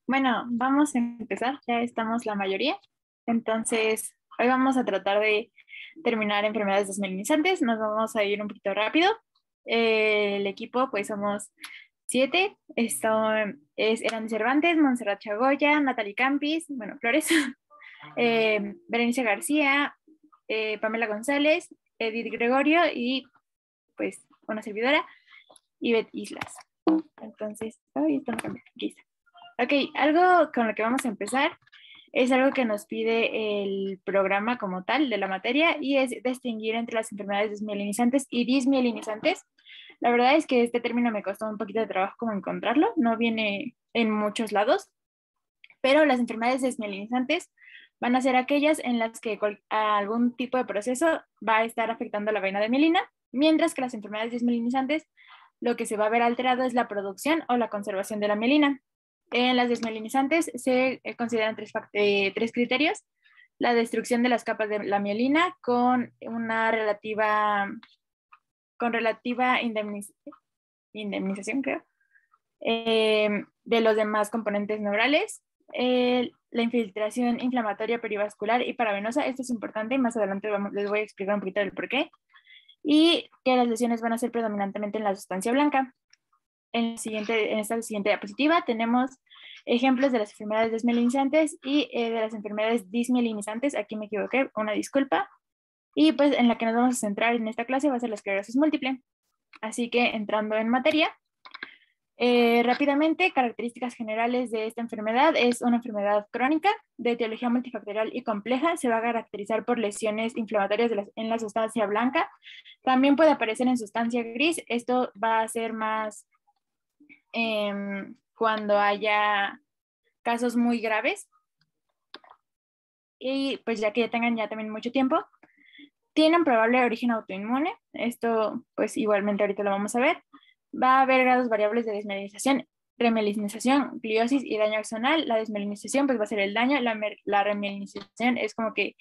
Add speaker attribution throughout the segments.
Speaker 1: Bueno, vamos a empezar, ya estamos la mayoría. Entonces, hoy vamos a tratar de terminar enfermedades desmielinizantes. Nos vamos a ir un poquito rápido. El equipo, pues somos 7. Eran Cervantes, Montserrat Chagoya, Natalie Campis, bueno, Flores, Berenice García, Pamela González, Edith Gregorio y pues una servidora, Ivette Islas. Entonces, ay, esto no cambia. Aquí está. Ok, algo con lo que vamos a empezar es algo que nos pide el programa como tal de la materia y es distinguir entre las enfermedades desmielinizantes y dismielinizantes. La verdad es que este término me costó un poquito de trabajo como encontrarlo, no viene en muchos lados, pero las enfermedades desmielinizantes van a ser aquellas en las que algún tipo de proceso va a estar afectando la vaina de mielina, mientras que las enfermedades desmielinizantes lo que se va a ver alterado es la producción o la conservación de la mielina. En las desmielinizantes se consideran tres criterios: la destrucción de las capas de la mielina con relativa indemnización, creo, de los demás componentes neurales, la infiltración inflamatoria perivascular y paravenosa. Esto es importante y más adelante les voy a explicar un poquito del por qué. Y que las lesiones van a ser predominantemente en la sustancia blanca. En esta siguiente diapositiva tenemos ejemplos de las enfermedades desmielinizantes y de las enfermedades dismielinizantes. Aquí me equivoqué, una disculpa. Y pues en la que nos vamos a centrar en esta clase va a ser la esclerosis múltiple. Así que entrando en materia, rápidamente, características generales de esta enfermedad: es una enfermedad crónica de etiología multifactorial y compleja. Se va a caracterizar por lesiones inflamatorias en la sustancia blanca. También puede aparecer en sustancia gris. Esto va a ser más cuando haya casos muy graves y pues ya que ya tengan ya también mucho tiempo. Tienen probable origen autoinmune. Esto pues igualmente ahorita lo vamos a ver. Va a haber grados variables de desmielinización, remielinización, gliosis y daño axonal. La desmielinización pues va a ser el daño. La remielinización es como que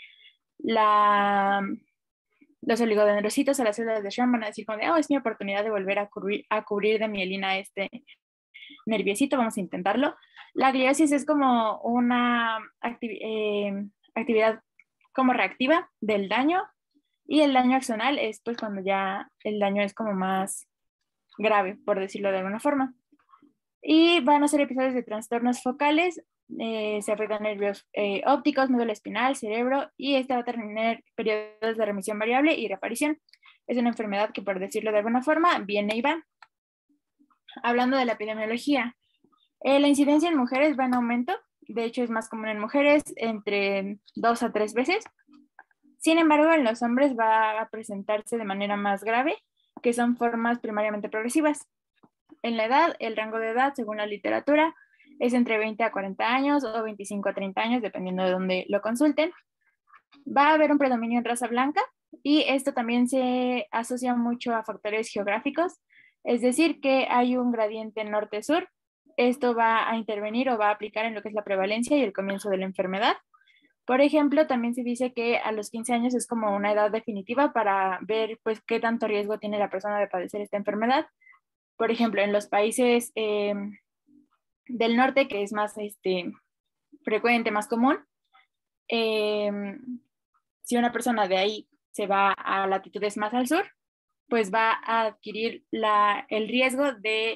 Speaker 1: los oligodendrocitos a las células de Schwann van a decir como de, oh, es mi oportunidad de volver a cubrir de mielina este nerviosito, vamos a intentarlo. La gliosis es como una actividad como reactiva del daño, y el daño axonal es pues cuando ya el daño es como más grave, por decirlo de alguna forma. Y van a ser episodios de trastornos focales. Se afectan nervios ópticos, médula espinal, cerebro, y esta va a tener periodos de remisión variable y reaparición. Es una enfermedad que, por decirlo de alguna forma, viene y va. Hablando de la epidemiología, la incidencia en mujeres va en aumento. De hecho, es más común en mujeres, entre 2 a 3 veces. Sin embargo, en los hombres va a presentarse de manera más grave, que son formas primariamente progresivas. En la edad, el rango de edad, según la literatura, es entre 20 a 40 años o 25 a 30 años, dependiendo de dónde lo consulten. Va a haber un predominio en raza blanca, y esto también se asocia mucho a factores geográficos, es decir, que hay un gradiente norte-sur. Esto va a intervenir o va a aplicar en lo que es la prevalencia y el comienzo de la enfermedad. Por ejemplo, también se dice que a los 15 años es como una edad definitiva para ver pues qué tanto riesgo tiene la persona de padecer esta enfermedad. Por ejemplo, en los países del norte, que es más frecuente, más común, eh, si una persona de ahí se va a latitudes más al sur, pues va a adquirir el riesgo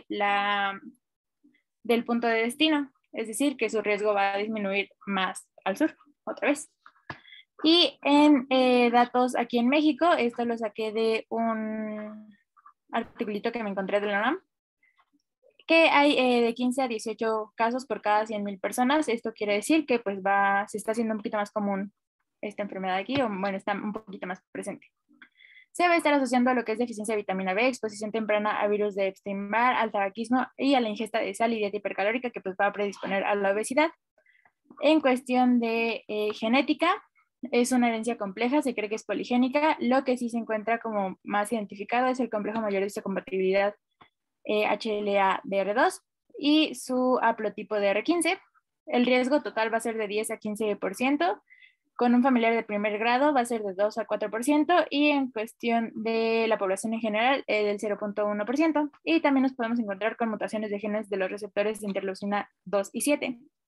Speaker 1: del punto de destino, es decir, que su riesgo va a disminuir más al sur, otra vez. Y en datos aquí en México, esto lo saqué de un articulito que me encontré de la UNAM, que hay de 15 a 18 casos por cada 100,000 personas. Esto quiere decir que pues se está haciendo un poquito más común esta enfermedad aquí, o bueno, está un poquito más presente. Se va a estar asociando a lo que es deficiencia de vitamina B, exposición temprana a virus de Epstein-Barr, al tabaquismo y a la ingesta de sal y dieta hipercalórica, que pues va a predisponer a la obesidad. En cuestión de genética, es una herencia compleja, se cree que es poligénica. Lo que sí se encuentra como más identificado es el complejo mayor de histocompatibilidad HLA-DR2 y su haplotipo de R15. El riesgo total va a ser de 10 a 15%, con un familiar de primer grado va a ser de 2 a 4%, y en cuestión de la población en general, del 0,1%. Y también nos podemos encontrar con mutaciones de genes de los receptores de interleucina 2 y 7.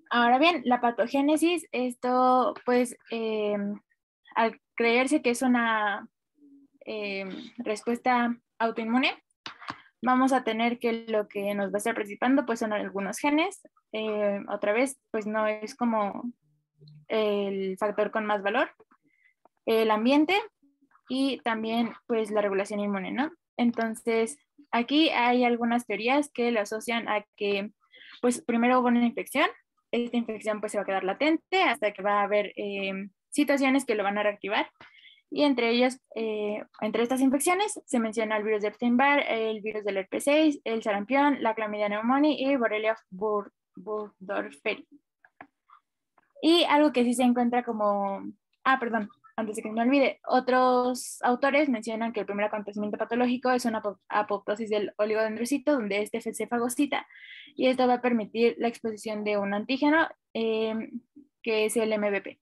Speaker 1: Ahora bien, la patogénesis, esto pues al creerse que es una respuesta autoinmune, vamos a tener que lo que nos va a estar participando pues son algunos genes. Otra vez, pues no es como el factor con más valor, el ambiente y también pues la regulación inmune, ¿no? Entonces, aquí hay algunas teorías que le asocian a que pues primero hubo una infección, esta infección pues se va a quedar latente hasta que va a haber situaciones que lo van a reactivar. Y entre ellas, entre estas infecciones, se menciona el virus de Epstein-Barr, el virus del herpes 6, el sarampión, la clamidia pneumoniae y Borrelia burgdorferi. Y algo que sí se encuentra como, perdón, antes de que me olvide, otros autores mencionan que el primer acontecimiento patológico es una apoptosis del oligodendrocito, donde este se fagocita, y esto va a permitir la exposición de un antígeno que es el MBP.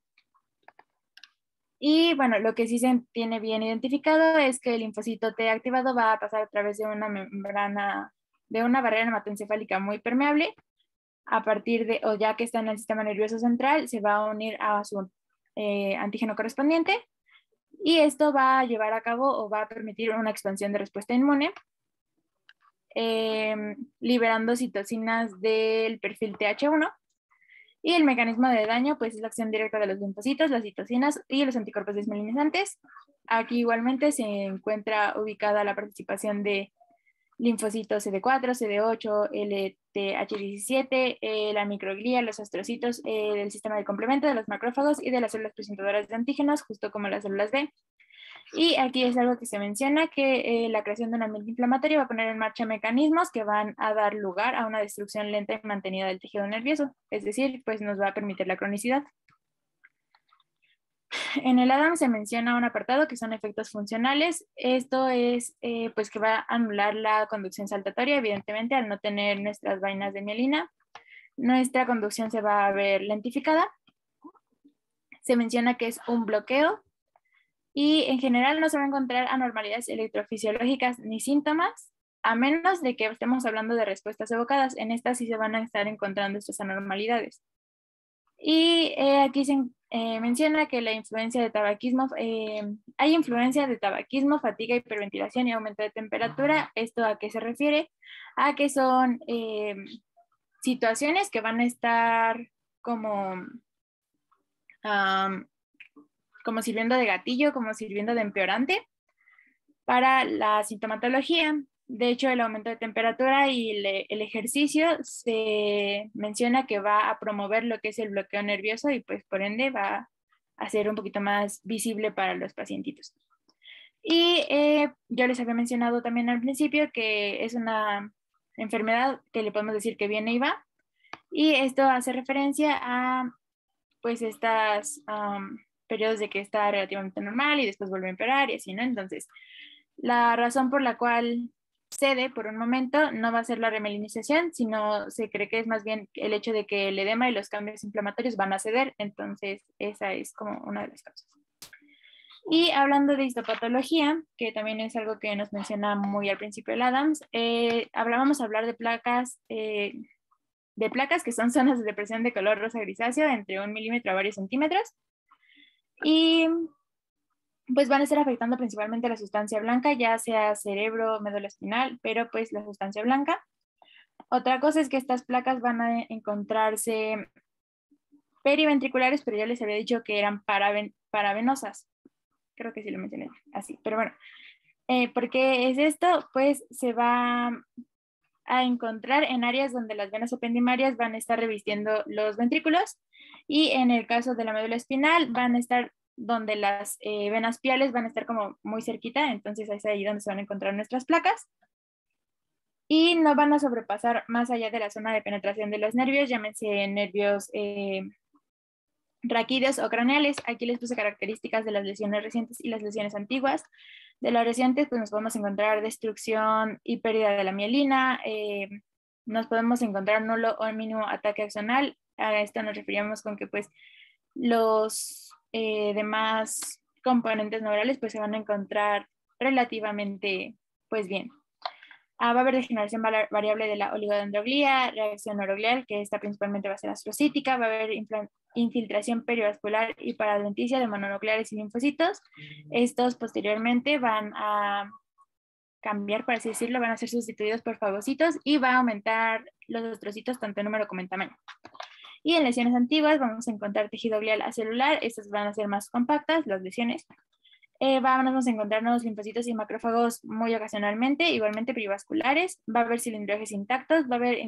Speaker 1: Y bueno, lo que sí se tiene bien identificado es que el linfocito T activado va a pasar a través de una membrana, de una barrera hematoencefálica muy permeable. A partir de, o ya que está en el sistema nervioso central, se va a unir a su antígeno correspondiente y esto va a llevar a cabo o va a permitir una expansión de respuesta inmune, liberando citocinas del perfil TH1. Y el mecanismo de daño, pues es la acción directa de los linfocitos, las citocinas y los anticuerpos desmielinizantes. Aquí igualmente se encuentra ubicada la participación de linfocitos CD4, CD8, LTH17, la microglía, los astrocitos, el sistema de complemento de los macrófagos y de las células presentadoras de antígenos, justo como las células B. Y aquí es algo que se menciona, que la creación de un ambiente inflamatorio va a poner en marcha mecanismos que van a dar lugar a una destrucción lenta y mantenida del tejido nervioso, es decir, pues nos va a permitir la cronicidad. En el ADAM se menciona un apartado que son efectos funcionales. Esto es pues que va a anular la conducción saltatoria, evidentemente al no tener nuestras vainas de mielina. Nuestra conducción se va a ver lentificada. Se menciona que es un bloqueo y en general no se va a encontrar anormalidades electrofisiológicas ni síntomas, a menos de que estemos hablando de respuestas evocadas. En estas sí se van a estar encontrando estas anormalidades. Y aquí se menciona que la influencia de tabaquismo, hay influencia de tabaquismo, fatiga, hiperventilación y aumento de temperatura. ¿Esto a qué se refiere? A que son situaciones que van a estar como, como sirviendo de gatillo, como sirviendo de empeorante para la sintomatología. De hecho, el aumento de temperatura y el ejercicio se menciona que va a promover lo que es el bloqueo nervioso y pues por ende va a ser un poquito más visible para los pacientitos. Y yo les había mencionado también al principio que es una enfermedad que le podemos decir que viene y va. Y esto hace referencia a pues estas periodos de que está relativamente normal y después vuelve a empeorar y así, ¿no? Entonces, la razón por la cual cede por un momento no va a ser la remelinización, sino se cree que es más bien el hecho de que el edema y los cambios inflamatorios van a ceder, entonces esa es como una de las causas. Y hablando de histopatología, que también es algo que nos menciona muy al principio el Adams, vamos a hablar de placas que son zonas de depresión de color rosa grisáceo entre 1 milímetro a varios centímetros y pues van a estar afectando principalmente la sustancia blanca, ya sea cerebro, médula espinal, pero pues la sustancia blanca. Otra cosa es que estas placas van a encontrarse periventriculares, pero ya les había dicho que eran paravenosas. Creo que sí lo mencioné así, pero bueno. ¿Por qué es esto? Pues se va a encontrar en áreas donde las venas ependimarias van a estar revistiendo los ventrículos y en el caso de la médula espinal van a estar donde las venas piales van a estar como muy cerquita, entonces es ahí donde se van a encontrar nuestras placas y no van a sobrepasar más allá de la zona de penetración de los nervios, llámense nervios raquídeos o craneales. Aquí les puse características de las lesiones recientes y las lesiones antiguas. De las recientes, pues nos podemos encontrar destrucción y pérdida de la mielina, nos podemos encontrar nulo o mínimo ataque axonal. A esto nos referíamos con que pues los demás componentes neurales pues se van a encontrar relativamente pues bien. Va a haber degeneración variable de la oligodendroglía, reacción neuroglial, que esta principalmente va a ser astrocítica, va a haber infiltración perivascular y paradenticia de mononucleares y linfocitos. Estos posteriormente van a cambiar, por así decirlo, van a ser sustituidos por fagocitos y va a aumentar los astrocitos tanto en número como en tamaño. Y en lesiones antiguas vamos a encontrar tejido glial acelular, estas van a ser más compactas, las lesiones. Vamos a encontrarnos linfocitos y macrófagos muy ocasionalmente, igualmente perivasculares, va a haber cilindrojes intactos, va a haber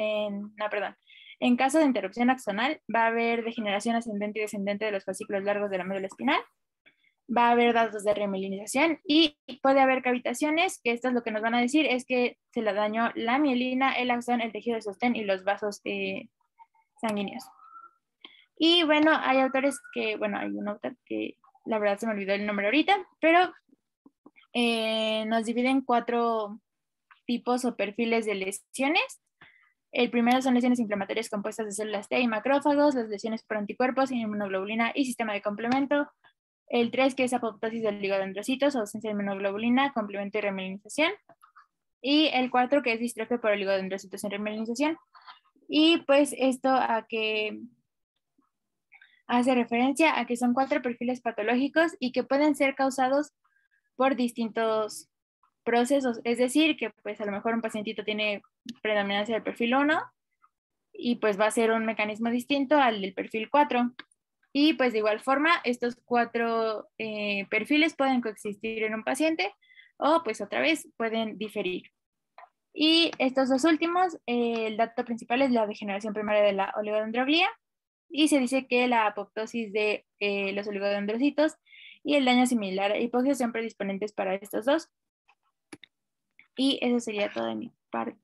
Speaker 1: en caso de interrupción axonal, va a haber degeneración ascendente y descendente de los fascículos largos de la médula espinal, va a haber datos de remilinización y puede haber cavitaciones, que esto es lo que nos van a decir, es que se le dañó la mielina, el axón, el tejido de sostén y los vasos sanguíneos. Y bueno, hay autores que, bueno, hay un autor que la verdad se me olvidó el nombre ahorita, pero nos dividen 4 tipos o perfiles de lesiones. El primero son lesiones inflamatorias compuestas de células T y macrófagos, las lesiones por anticuerpos, inmunoglobulina y sistema de complemento. El 3, que es apoptosis de oligodendrocitos o ausencia de inmunoglobulina, complemento y remilinización. Y el 4, que es distrofia por oligodendrocitos sin remilinización. Y pues esto a que hace referencia a que son 4 perfiles patológicos y que pueden ser causados por distintos procesos. Es decir, que pues a lo mejor un pacientito tiene predominancia del perfil 1 y pues va a ser un mecanismo distinto al del perfil 4. Y pues de igual forma, estos 4 perfiles pueden coexistir en un paciente o pues otra vez pueden diferir. Y estos 2 últimos, el dato principal es la degeneración primaria de la oligodendroglía y se dice que la apoptosis de los oligodendrocitos y el daño similar a hipoxia son predisponentes para estos 2. Y eso sería todo de mi parte.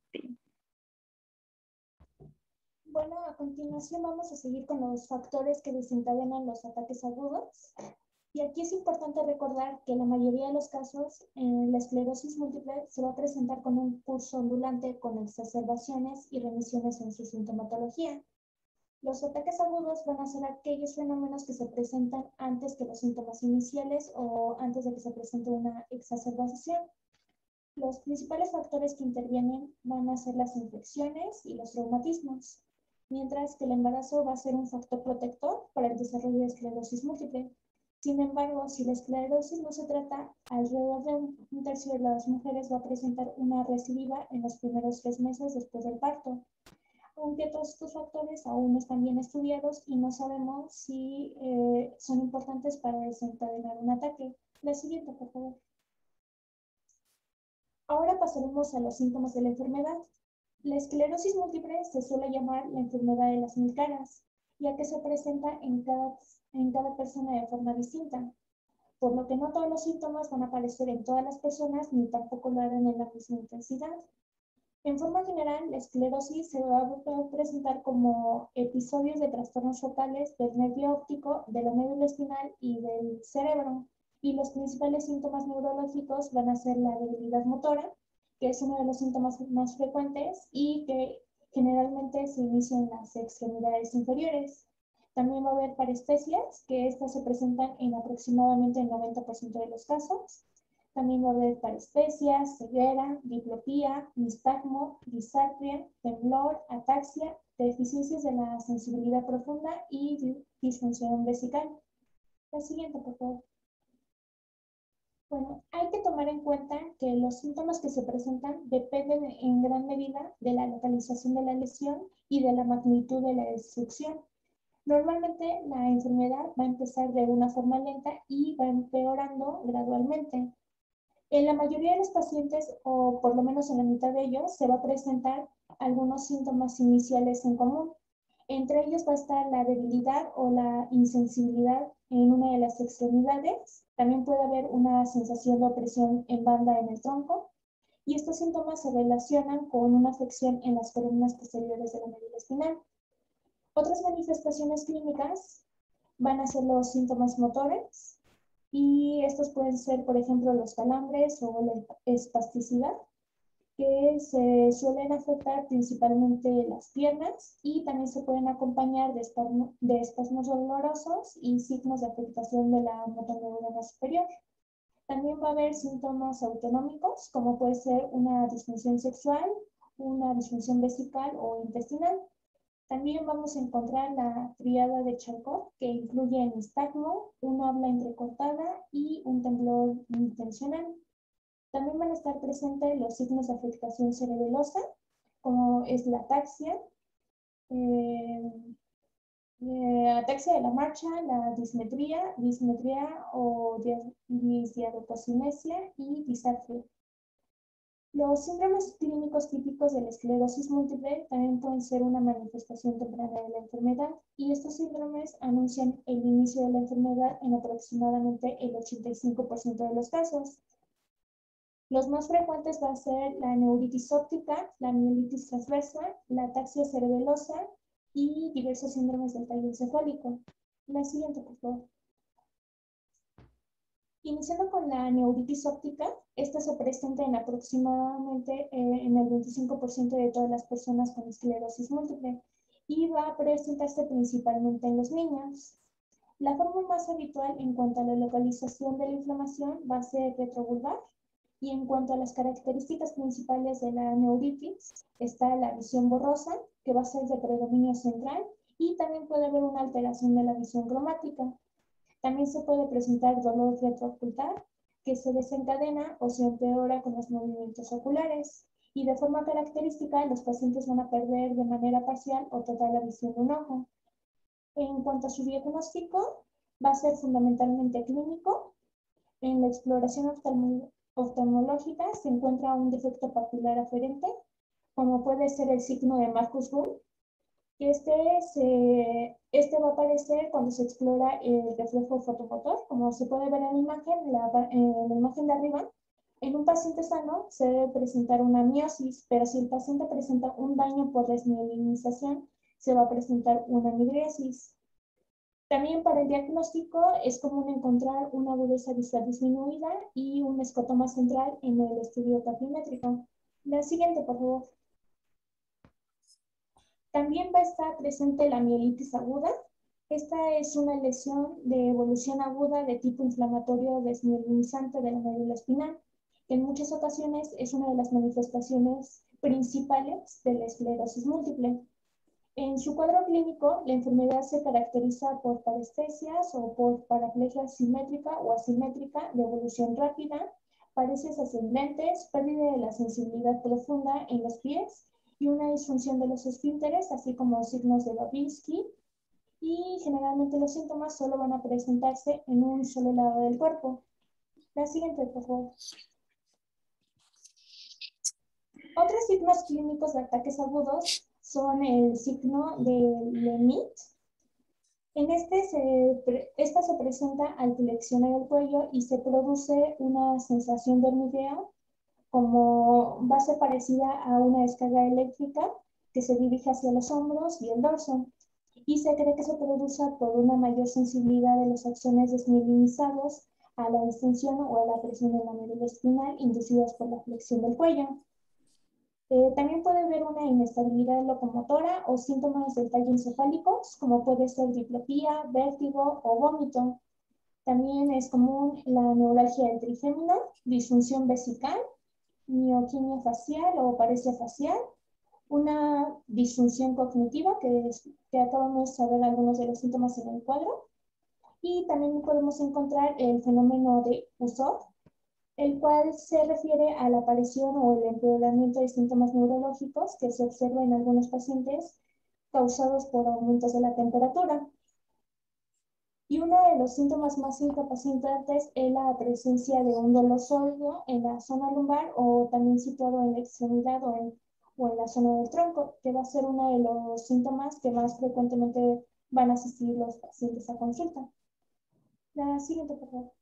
Speaker 2: Bueno, a continuación vamos a seguir con los factores que desencadenan los ataques agudos. Y aquí es importante recordar que en la mayoría de los casos la esclerosis múltiple se va a presentar con un curso ondulante con exacerbaciones y remisiones en su sintomatología. Los ataques agudos van a ser aquellos fenómenos que se presentan antes que los síntomas iniciales o antes de que se presente una exacerbación. Los principales factores que intervienen van a ser las infecciones y los traumatismos, mientras que el embarazo va a ser un factor protector para el desarrollo de esclerosis múltiple. Sin embargo, si la esclerosis no se trata, alrededor de un tercio de las mujeres va a presentar una recidiva en los primeros 3 meses después del parto. Aunque todos estos factores aún no están bien estudiados y no sabemos si son importantes para desencadenar un ataque. La siguiente, por favor. Ahora pasaremos a los síntomas de la enfermedad. La esclerosis múltiple se suele llamar la enfermedad de las 1000 caras, ya que se presenta en cada persona de forma distinta, por lo que no todos los síntomas van a aparecer en todas las personas ni tampoco lo harán en la misma intensidad. En forma general, la esclerosis se va a presentar como episodios de trastornos focales del nervio óptico, de la médula espinal y del cerebro. Y los principales síntomas neurológicos van a ser la debilidad motora, que es uno de los síntomas más frecuentes y que generalmente se inicia en las extremidades inferiores. También va a haber parestesias, que estas se presentan en aproximadamente el 90% de los casos. También va a haber parestesia, ceguera, diplopía, nistagmo, disartria, temblor, ataxia, deficiencias de la sensibilidad profunda y disfunción vesical. La siguiente, por favor. Bueno, hay que tomar en cuenta que los síntomas que se presentan dependen en gran medida de la localización de la lesión y de la magnitud de la destrucción. Normalmente la enfermedad va a empezar de una forma lenta y va empeorando gradualmente. En la mayoría de los pacientes, o por lo menos en la mitad de ellos, se va a presentar algunos síntomas iniciales en común. Entre ellos va a estar la debilidad o la insensibilidad en una de las extremidades. También puede haber una sensación de opresión en banda en el tronco. Y estos síntomas se relacionan con una afección en las columnas posteriores de la médula espinal. Otras manifestaciones clínicas van a ser los síntomas motores, y estos pueden ser, por ejemplo, los calambres o la espasticidad, que se suelen afectar principalmente las piernas y también se pueden acompañar de espasmos dolorosos y signos de afectación de la motoneurona superior. También va a haber síntomas autonómicos, como puede ser una disfunción sexual, una disfunción vesical o intestinal. También vamos a encontrar la tríada de Charcot, que incluye nistagmo, un habla entrecortada y un temblor intencional. También van a estar presentes los signos de afectación cerebelosa, como es la ataxia, eh, ataxia de la marcha, la dismetría o disdiadocosinesia y disartria. Los síndromes clínicos típicos de la esclerosis múltiple también pueden ser una manifestación temprana de la enfermedad, y estos síndromes anuncian el inicio de la enfermedad en aproximadamente el 85% de los casos. Los más frecuentes va a ser la neuritis óptica, la mielitis transversa, la ataxia cerebelosa y diversos síndromes del tallo encefálico. La siguiente, por favor. Iniciando con la neuritis óptica, esta se presenta en aproximadamente en el 25% de todas las personas con esclerosis múltiple y va a presentarse principalmente en los niños. La forma más habitual en cuanto a la localización de la inflamación va a ser retrovulvar, y en cuanto a las características principales de la neuritis, está la visión borrosa, que va a ser de predominio central, y también puede haber una alteración de la visión cromática. También se puede presentar dolor retroocular, que se desencadena o se empeora con los movimientos oculares. Y de forma característica, los pacientes van a perder de manera parcial o total la visión de un ojo. En cuanto a su diagnóstico, va a ser fundamentalmente clínico. En la exploración oftalmológica se encuentra un defecto papilar aferente, como puede ser el signo de Marcus-Rule. Este va a aparecer cuando se explora el reflejo fotomotor, como se puede ver en la imagen de arriba. En un paciente sano se debe presentar una miosis, pero si el paciente presenta un daño por desmielinización, se va a presentar una midriasis. También para el diagnóstico es común encontrar una agudeza visual disminuida y un escotoma central en el estudio taquimétrico. La siguiente, por favor. También va a estar presente la mielitis aguda. Esta es una lesión de evolución aguda de tipo inflamatorio desmielinizante de la médula espinal, que en muchas ocasiones es una de las manifestaciones principales de la esclerosis múltiple. En su cuadro clínico, la enfermedad se caracteriza por parestesias o por paraplegia simétrica o asimétrica de evolución rápida, paresis ascendentes, pérdida de la sensibilidad profunda en los pies y una disfunción de los esfínteres, así como signos de Babinski. Y generalmente los síntomas solo van a presentarse en un solo lado del cuerpo. La siguiente, por favor. Otros signos clínicos de ataques agudos son el signo de Lemit. Esta se presenta al flexionar el cuello y se produce una sensación de hormigueo como base parecida a una descarga eléctrica que se dirige hacia los hombros y el dorso. Y se cree que se produce por una mayor sensibilidad de los axones desmielinizados a la distensión o a la presión de la médula espinal inducidas por la flexión del cuello. También puede haber una inestabilidad locomotora o síntomas del tallo encefálicos, como puede ser diplopía, vértigo o vómito. También es común la neuralgia del trigémino, disfunción vesical, mioquimia facial o paresia facial, una disfunción cognitiva, que acabamos de ver algunos de los síntomas en el cuadro, y también podemos encontrar el fenómeno de Usov, el cual se refiere a la aparición o el empeoramiento de síntomas neurológicos que se observa en algunos pacientes causados por aumentos de la temperatura. Y uno de los síntomas más incapacitantes es la presencia de un dolor sólido en la zona lumbar o también situado en la extremidad o en la zona del tronco, que va a ser uno de los síntomas que más frecuentemente van a asistir los pacientes a consulta. La siguiente, por favor.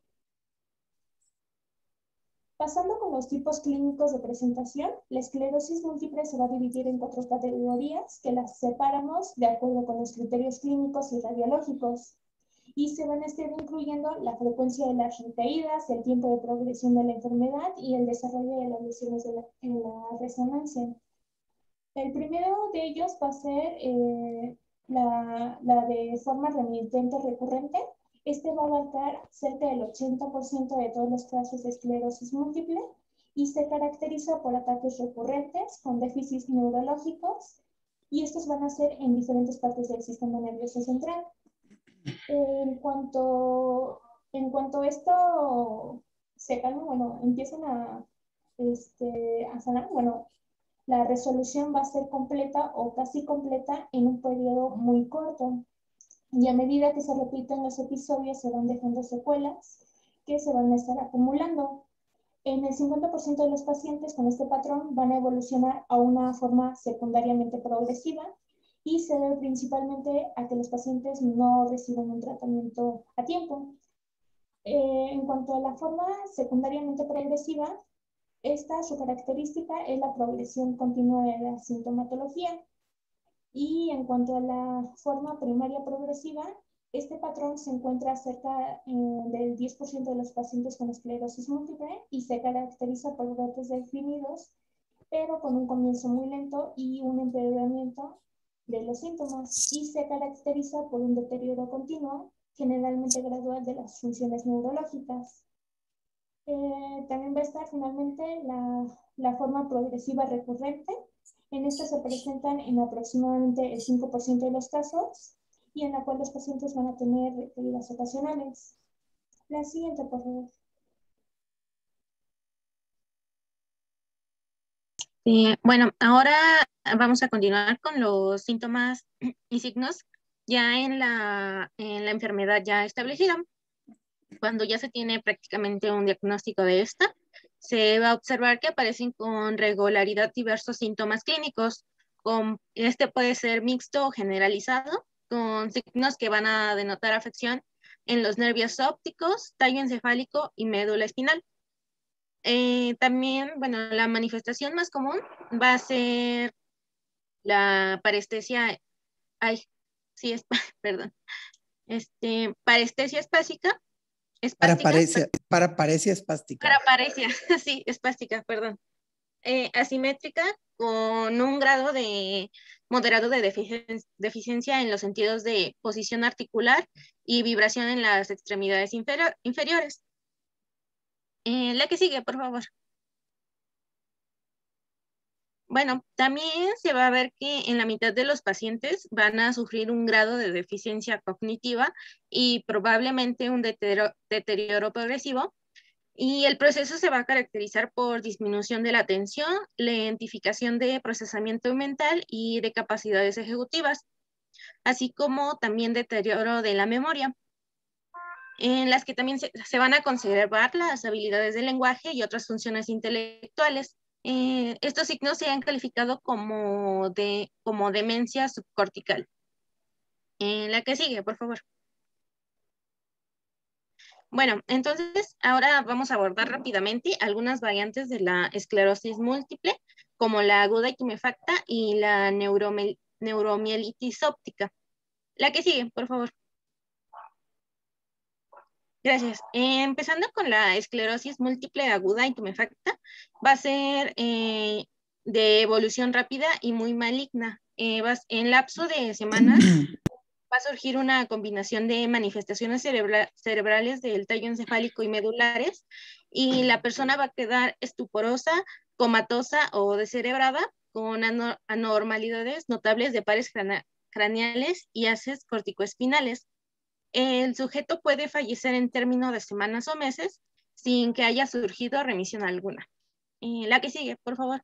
Speaker 2: Pasando con los tipos clínicos de presentación, la esclerosis múltiple se va a dividir en 4 categorías que las separamos de acuerdo con los criterios clínicos y radiológicos, y se van a estar incluyendo la frecuencia de las recaídas, el tiempo de progresión de la enfermedad y el desarrollo de las lesiones en la resonancia. El primero de ellos va a ser la de forma remitente recurrente, Este va a abarcar cerca del 80% de todos los casos de esclerosis múltiple y se caracteriza por ataques recurrentes con déficits neurológicos, y estos van a ser en diferentes partes del sistema nervioso central. En cuanto esto se calma, bueno, empiezan a sanar, bueno, la resolución va a ser completa o casi completa en un periodo muy corto. Y a medida que se repiten los episodios, se van dejando secuelas que se van a estar acumulando. En el 50% de los pacientes con este patrón van a evolucionar a una forma secundariamente progresiva y se debe principalmente a que los pacientes no reciben un tratamiento a tiempo. En cuanto a la forma secundariamente progresiva, su característica es la progresión continua de la sintomatología. Y en cuanto a la forma primaria progresiva, este patrón se encuentra cerca del 10% de los pacientes con esclerosis múltiple y se caracteriza por brotes definidos, pero con un comienzo muy lento y un empeoramiento de los síntomas, y se caracteriza por un deterioro continuo, generalmente gradual, de las funciones neurológicas. También va a estar finalmente la forma progresiva recurrente. En esta se presentan en aproximadamente el 5% de los casos y en la cual los pacientes van a tener recaídas ocasionales. La siguiente, por favor.
Speaker 3: Bueno, ahora vamos a continuar con los síntomas y signos ya en la enfermedad ya establecida. Cuando ya se tiene prácticamente un diagnóstico de esta, se va a observar que aparecen con regularidad diversos síntomas clínicos. Este puede ser mixto o generalizado, con signos que van a denotar afección en los nervios ópticos, tallo encefálico y médula espinal. También, bueno, la manifestación más común va a ser la parestesia, sí, perdón, parestesia espástica,
Speaker 4: Paraparesia espástica.
Speaker 3: Paraparesia, sí, espástica, perdón. Asimétrica, con un grado de moderado de deficiencia en los sentidos de posición articular y vibración en las extremidades inferiores. La que sigue, por favor. Bueno, también se va a ver que en la mitad de los pacientes van a sufrir un grado de deficiencia cognitiva y probablemente un deterioro progresivo. Y el proceso se va a caracterizar por disminución de la atención, lentificación de procesamiento mental y de capacidades ejecutivas, así como también deterioro de la memoria, en las que también se van a conservar las habilidades del lenguaje y otras funciones intelectuales. Estos signos se han calificado como demencia subcortical. La que sigue, por favor. Bueno, entonces ahora vamos a abordar rápidamente algunas variantes de la esclerosis múltiple, como la aguda y tumefacta y la neuromielitis óptica. La que sigue, por favor. Gracias. Empezando con la esclerosis múltiple aguda y tumefacta, va a ser de evolución rápida y muy maligna. En lapso de semanas va a surgir una combinación de manifestaciones cerebrales del tallo encefálico y medulares, y la persona va a quedar estuporosa, comatosa o descerebrada, con anormalidades notables de pares craneales y haces corticoespinales. El sujeto puede fallecer en términos de semanas o meses sin que haya surgido remisión alguna. La que sigue, por favor.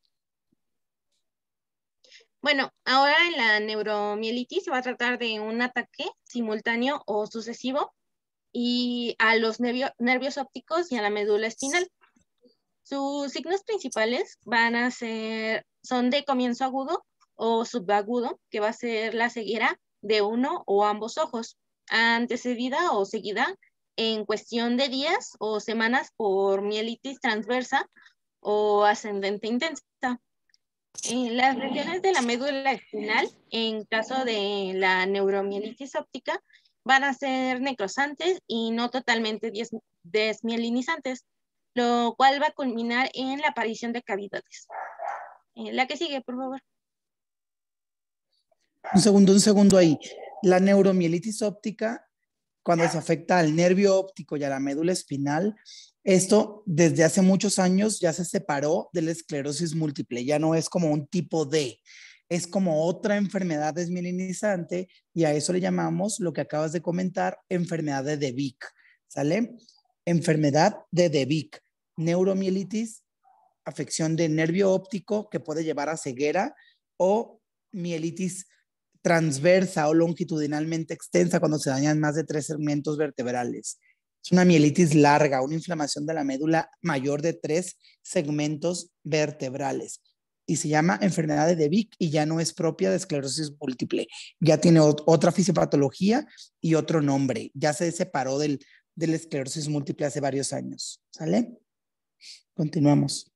Speaker 3: Bueno, ahora en la neuromielitis se va a tratar de un ataque simultáneo o sucesivo y a los nervios ópticos y a la médula espinal. Sus signos principales son de comienzo agudo o subagudo, que va a ser la ceguera de uno o ambos ojos, antecedida o seguida en cuestión de días o semanas por mielitis transversa o ascendente intensa. Las lesiones de la médula espinal, en caso de la neuromielitis óptica, van a ser necrosantes y no totalmente desmielinizantes, lo cual va a culminar en la aparición de cavidades. La que sigue, por favor.
Speaker 4: Un segundo ahí. La neuromielitis óptica cuando se afecta al nervio óptico y a la médula espinal, esto desde hace muchos años ya se separó de la esclerosis múltiple, ya no es como un tipo D, es como otra enfermedad desmielinizante y a eso le llamamos lo que acabas de comentar, enfermedad de De Vic, ¿sale? Enfermedad de De Vic, neuromielitis, afección de nervio óptico que puede llevar a ceguera o mielitis transversa o longitudinalmente extensa cuando se dañan más de 3 segmentos vertebrales. Es una mielitis larga, una inflamación de la médula mayor de 3 segmentos vertebrales. Y se llama enfermedad de De Vic y ya no es propia de esclerosis múltiple. Ya tiene otra fisiopatología y otro nombre. Ya se separó de la esclerosis múltiple hace varios años. ¿Sale? Continuamos.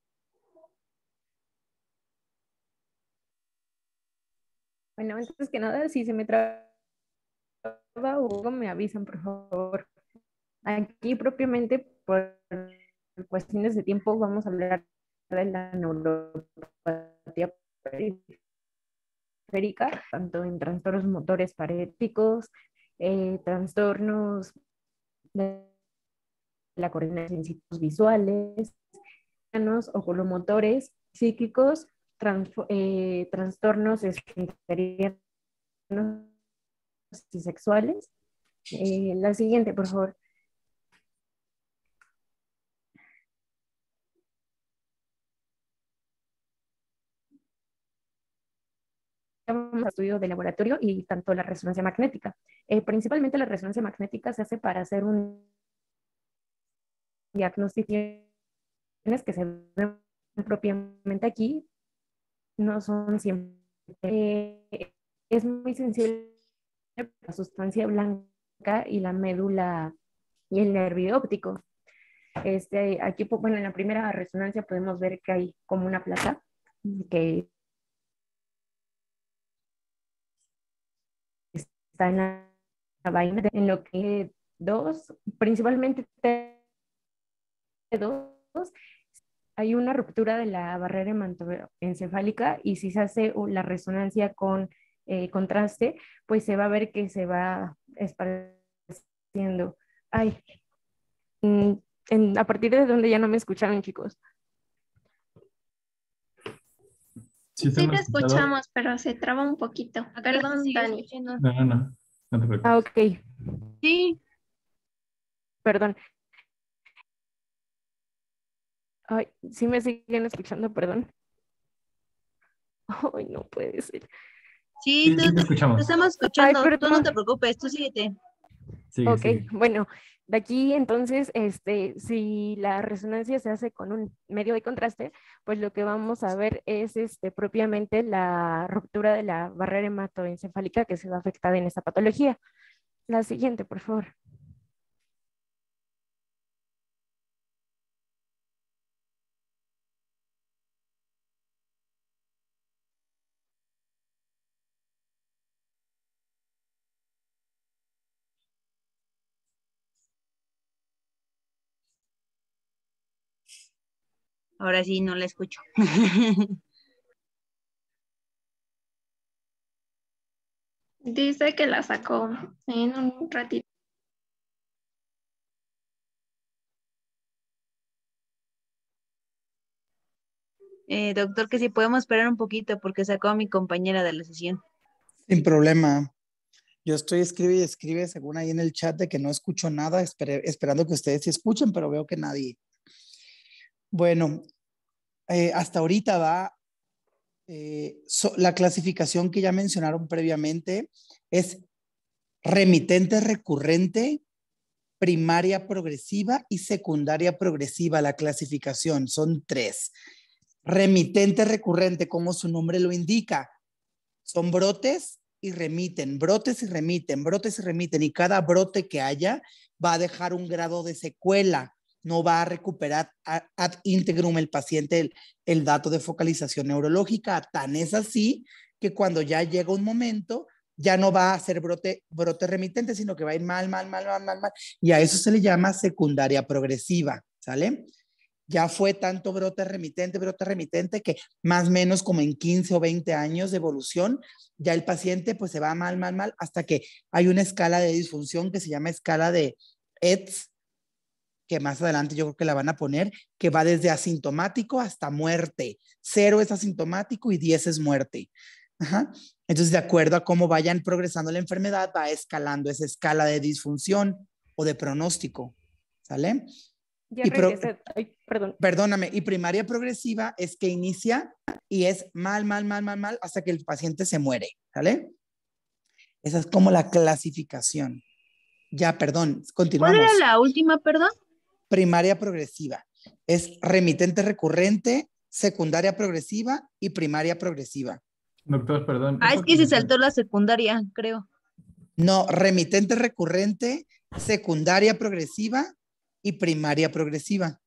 Speaker 5: Bueno, antes que nada, si se me traba o algo, me avisan, por favor. Aquí propiamente, por cuestiones de tiempo, vamos a hablar de la neuropatía periférica, tanto en trastornos motores parépticos, trastornos de la coordinación en sitios visuales, oculomotores, psíquicos, trastornos esfinterianos y sexuales. La siguiente, por favor. Vamos a estudio de laboratorio y tanto la resonancia magnética. Principalmente la resonancia magnética se hace para hacer un diagnóstico que se ven propiamente aquí, no son siempre. Es muy sensible a la sustancia blanca y la médula y el nervio óptico. Aquí, bueno, en la primera resonancia podemos ver que hay como una placa que está en la vaina, en lo que principalmente T2, hay una ruptura de la barrera hematoencefálica y si se hace la resonancia con contraste, pues se va a ver que se va esparciendo. Ay, a partir de donde ya no me escucharon, chicos.
Speaker 6: Sí,
Speaker 3: Sí te escuchamos, pero se traba un poquito. Perdón, Dani.
Speaker 6: No te preocupes.
Speaker 5: Ah, ok.
Speaker 3: Sí.
Speaker 5: Perdón. Ay, sí me siguen escuchando, perdón. Ay, no puede ser.
Speaker 3: Sí,
Speaker 6: Sí, te escuchamos.
Speaker 3: te estamos escuchando.
Speaker 5: Ay,
Speaker 3: Tú no te preocupes, tú síguete.
Speaker 6: Sigue,
Speaker 5: Ok,
Speaker 6: sigue.
Speaker 5: bueno, de aquí entonces, si la resonancia se hace con un medio de contraste, pues lo que vamos a ver es propiamente la ruptura de la barrera hematoencefálica que se va a afectar en esta patología. La siguiente, por favor.
Speaker 3: Ahora sí, no la escucho.
Speaker 2: Dice que la sacó en un ratito.
Speaker 3: Doctor, que si podemos esperar un poquito porque sacó a mi compañera de la sesión.
Speaker 4: Sin problema. Yo estoy escribe y escribe según ahí en el chat de que no escucho nada, esperando que ustedes sí escuchen, pero veo que nadie. Bueno, hasta ahorita va la clasificación que ya mencionaron previamente es remitente recurrente, primaria progresiva y secundaria progresiva. La clasificación son 3. Remitente recurrente, como su nombre lo indica, son brotes y remiten, brotes y remiten, brotes y remiten, y cada brote que haya va a dejar un grado de secuela, no va a recuperar ad integrum el paciente el dato de focalización neurológica. Tan es así que cuando ya llega un momento, ya no va a ser brote remitente, sino que va a ir mal, y a eso se le llama secundaria progresiva, ¿sale? Ya fue tanto brote remitente, que más o menos como en 15 o 20 años de evolución, ya el paciente pues se va mal, hasta que hay una escala de disfunción que se llama escala de ETS, que más adelante yo creo que la van a poner, que va desde asintomático hasta muerte. 0 es asintomático y 10 es muerte. Ajá. Entonces, de acuerdo a cómo vayan progresando la enfermedad, va escalando esa escala de disfunción o de pronóstico. ¿Sale?
Speaker 5: Ya
Speaker 4: Y
Speaker 5: regresé. Ay, perdón.
Speaker 4: perdóname, y primaria progresiva es que inicia y es mal, hasta que el paciente se muere. ¿Sale? Esa es como la clasificación. Ya, perdón,
Speaker 7: ¿Cuál era
Speaker 4: continuamos.
Speaker 7: la última, perdón?
Speaker 4: Primaria progresiva. Es remitente recurrente, secundaria progresiva y primaria progresiva.
Speaker 6: Doctor, perdón.
Speaker 7: Ah, es que se saltó la secundaria, creo.
Speaker 4: No, remitente recurrente, secundaria progresiva y primaria progresiva.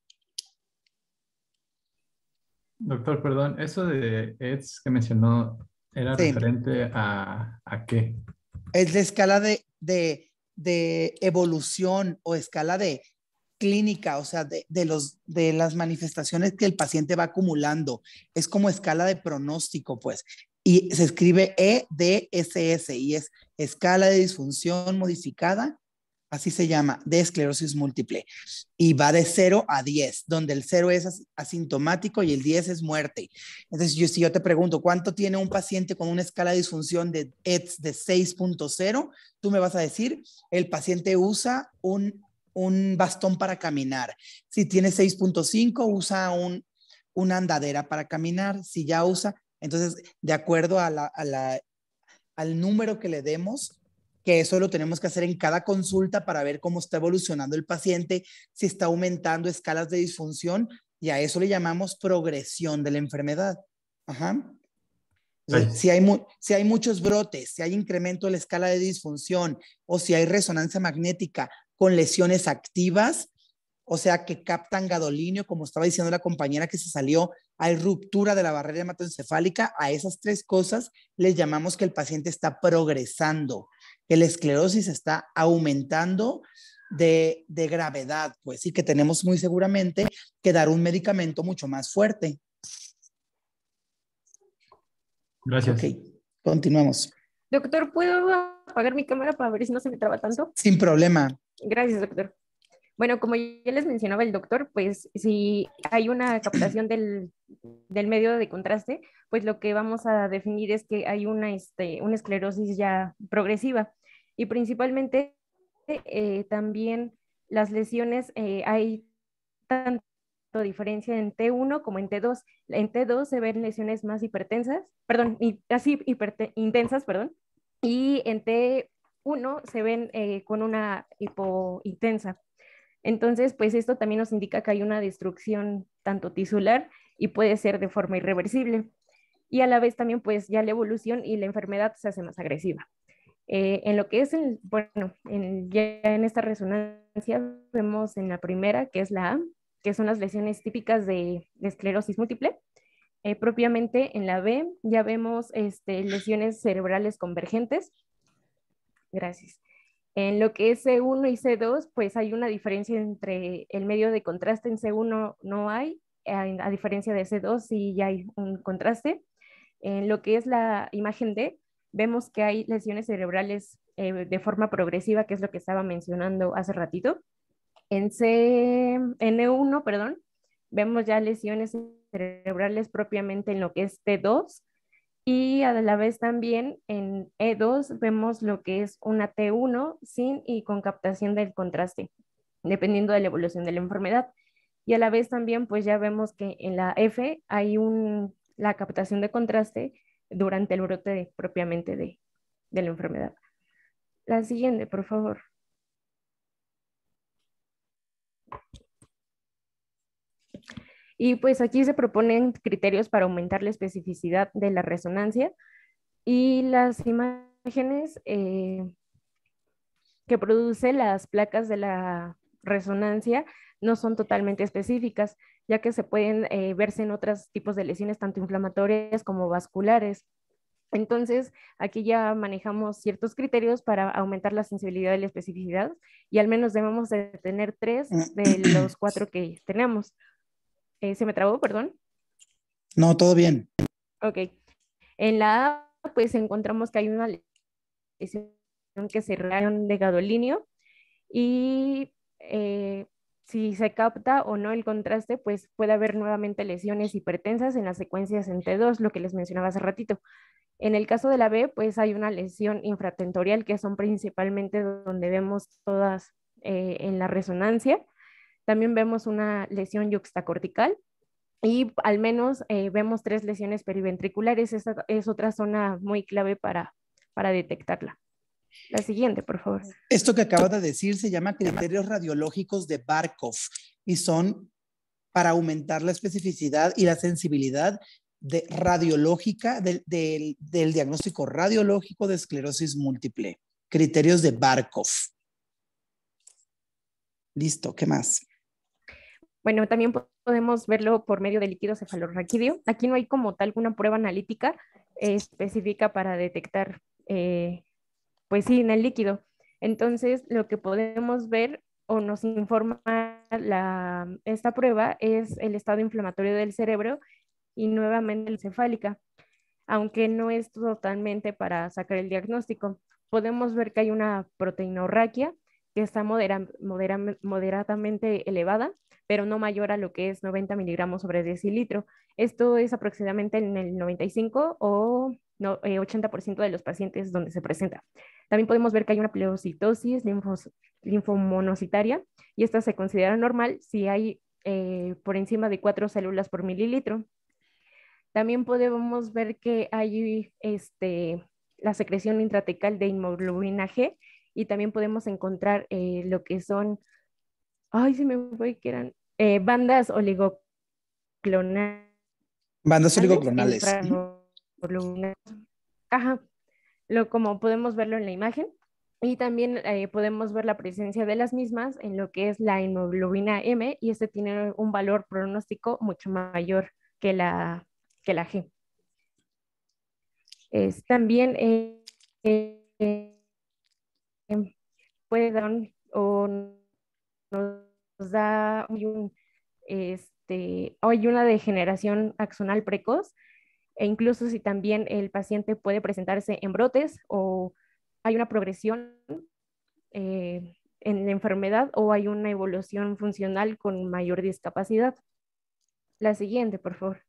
Speaker 6: Doctor, perdón. Eso de EDS que mencionó, ¿era
Speaker 4: Sí.
Speaker 6: referente a qué?
Speaker 4: Es la escala de evolución o escala de clínica, o sea, de las manifestaciones que el paciente va acumulando. Es como escala de pronóstico, pues. Y se escribe EDSS y es escala de disfunción modificada, así se llama, de esclerosis múltiple. Y va de 0 a 10, donde el 0 es asintomático y el 10 es muerte. Entonces, si yo te pregunto, ¿cuánto tiene un paciente con una escala de disfunción de EDS de 6.0? Tú me vas a decir, el paciente usa un bastón para caminar. Si tiene 6.5, usa una andadera para caminar. Si ya usa, entonces, de acuerdo al número que le demos, que eso lo tenemos que hacer en cada consulta para ver cómo está evolucionando el paciente, si está aumentando escalas de disfunción, y a eso le llamamos progresión de la enfermedad. Ajá. Entonces, si hay muchos brotes, si hay incremento de la escala de disfunción o si hay resonancia magnética con lesiones activas, o sea, que captan gadolinio, como estaba diciendo la compañera que se salió, hay ruptura de la barrera hematoencefálica, a esas 3 cosas les llamamos que el paciente está progresando, que la esclerosis está aumentando de gravedad, pues sí, que tenemos muy seguramente que dar un medicamento mucho más fuerte.
Speaker 6: Gracias.
Speaker 4: Ok, continuamos.
Speaker 5: Doctor, ¿puedo apagar mi cámara para ver si no se me traba tanto?
Speaker 4: Sin problema.
Speaker 5: Gracias, doctor. Bueno, como ya les mencionaba el doctor, pues si hay una captación del medio de contraste, pues lo que vamos a definir es que hay una esclerosis ya progresiva. Y principalmente también las lesiones, hay tanto diferencia en T1 como en T2. En T2 se ven lesiones más hipertensas, perdón, intensas, perdón, y en T1 se ven con una hipointensa. Entonces, pues esto también nos indica que hay una destrucción tanto tisular y puede ser de forma irreversible. Y a la vez también, pues ya la evolución y la enfermedad se hace más agresiva. En lo que es, ya en esta resonancia vemos en la primera, que es la A, que son las lesiones típicas de esclerosis múltiple. Propiamente en la B ya vemos lesiones cerebrales convergentes. Gracias. En lo que es C1 y C2, pues hay una diferencia entre el medio de contraste. En C1 no hay, a diferencia de C2 sí ya hay un contraste. En lo que es la imagen D, vemos que hay lesiones cerebrales de forma progresiva, que es lo que estaba mencionando hace ratito. En N1, perdón, vemos ya lesiones cerebrales propiamente en lo que es T2, y a la vez también en E2 vemos lo que es una T1 sin y con captación del contraste, dependiendo de la evolución de la enfermedad. Y a la vez también pues ya vemos que en la F hay la captación de contraste durante el brote propiamente de la enfermedad. La siguiente, por favor. Y pues aquí se proponen criterios para aumentar la especificidad de la resonancia, y las imágenes que produce las placas de la resonancia no son totalmente específicas, ya que se pueden verse en otros tipos de lesiones, tanto inflamatorias como vasculares. Entonces, aquí ya manejamos ciertos criterios para aumentar la sensibilidad y la especificidad, y al menos debemos de tener 3 de los 4 que tenemos. ¿Se me trabó, perdón?
Speaker 4: No, todo bien.
Speaker 5: Ok. En la A, pues encontramos que hay una lesión que se realiza de gadolinio y si se capta o no el contraste, pues puede haber nuevamente lesiones hipertensas en las secuencias en T2, lo que les mencionaba hace ratito. En el caso de la B, pues hay una lesión infratentorial, que son principalmente donde vemos todas en la resonancia. También vemos una lesión yuxtacortical y al menos vemos 3 lesiones periventriculares. Esa es otra zona muy clave para detectarla. La siguiente, por favor.
Speaker 4: Esto que acabas de decir se llama criterios radiológicos de Barkov y son para aumentar la especificidad y la sensibilidad radiológica del diagnóstico radiológico de esclerosis múltiple. Criterios de Barkov. Listo, ¿qué más?
Speaker 5: Bueno, también podemos verlo por medio de líquido cefalorraquídeo. Aquí no hay como tal una prueba analítica específica para detectar, pues sí, en el líquido. Entonces, lo que podemos ver o nos informa esta prueba es el estado inflamatorio del cerebro y nuevamente el cefálica, aunque no es totalmente para sacar el diagnóstico. Podemos ver que hay una proteinorraquia que está moderadamente elevada, pero no mayor a lo que es 90 miligramos sobre decilitro. Esto es aproximadamente en el 95 o 80% de los pacientes donde se presenta. También podemos ver que hay una pleocitosis linfomonocitaria y esta se considera normal si hay por encima de 4 células por mililitro. También podemos ver que hay la secreción intratecal de inmunoglobulina G y también podemos encontrar lo que son, ay, se me fue que eran bandas oligoclonales.
Speaker 4: Bandas oligoclonales.
Speaker 5: Ajá, como podemos verlo en la imagen. Y también podemos ver la presencia de las mismas en lo que es la hemoglobina M y este tiene un valor pronóstico mucho mayor que la G. También puede dar o nos da hay una degeneración axonal precoz e incluso si también el paciente puede presentarse en brotes o hay una progresión en la enfermedad o hay una evolución funcional con mayor discapacidad. La siguiente, por favor.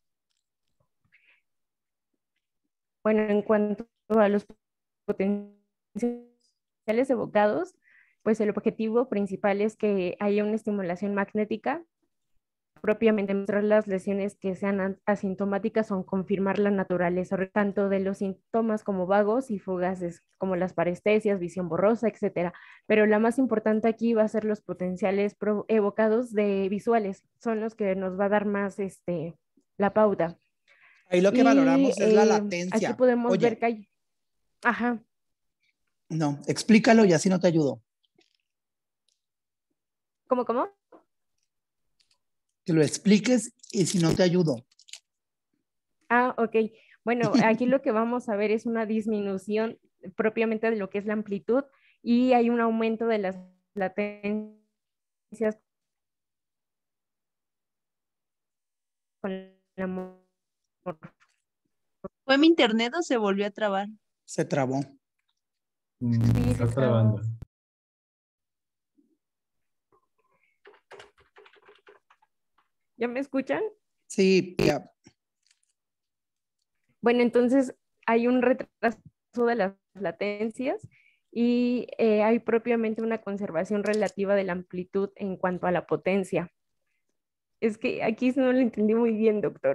Speaker 5: Bueno, en cuanto a los potenciales evocados, pues el objetivo principal es que haya una estimulación magnética, propiamente mostrar las lesiones que sean asintomáticas o confirmar la naturaleza tanto de los síntomas como vagos y fugaces, como las parestesias, visión borrosa, etcétera. Pero la más importante aquí va a ser los potenciales evocados de visuales, son los que nos va a dar más la pauta.
Speaker 4: Ahí lo que valoramos es la latencia.
Speaker 5: Aquí podemos ver que hay... Ajá.
Speaker 4: No, explícalo y así no te ayudo.
Speaker 5: ¿Cómo?
Speaker 4: Que lo expliques y si no te ayudo.
Speaker 5: Ah, ok. Bueno, aquí lo que vamos a ver es una disminución propiamente de lo que es la amplitud y hay un aumento de las latencias con la...
Speaker 7: ¿Fue mi internet o se volvió a trabar?
Speaker 4: Se trabó.
Speaker 5: Sí,
Speaker 6: Está trabando.
Speaker 5: ¿Ya me escuchan?
Speaker 4: Sí, ya.
Speaker 5: Bueno, entonces hay un retraso de las latencias y hay propiamente una conservación relativa de la amplitud en cuanto a la potencia. Es que aquí no lo entendí muy bien, doctor.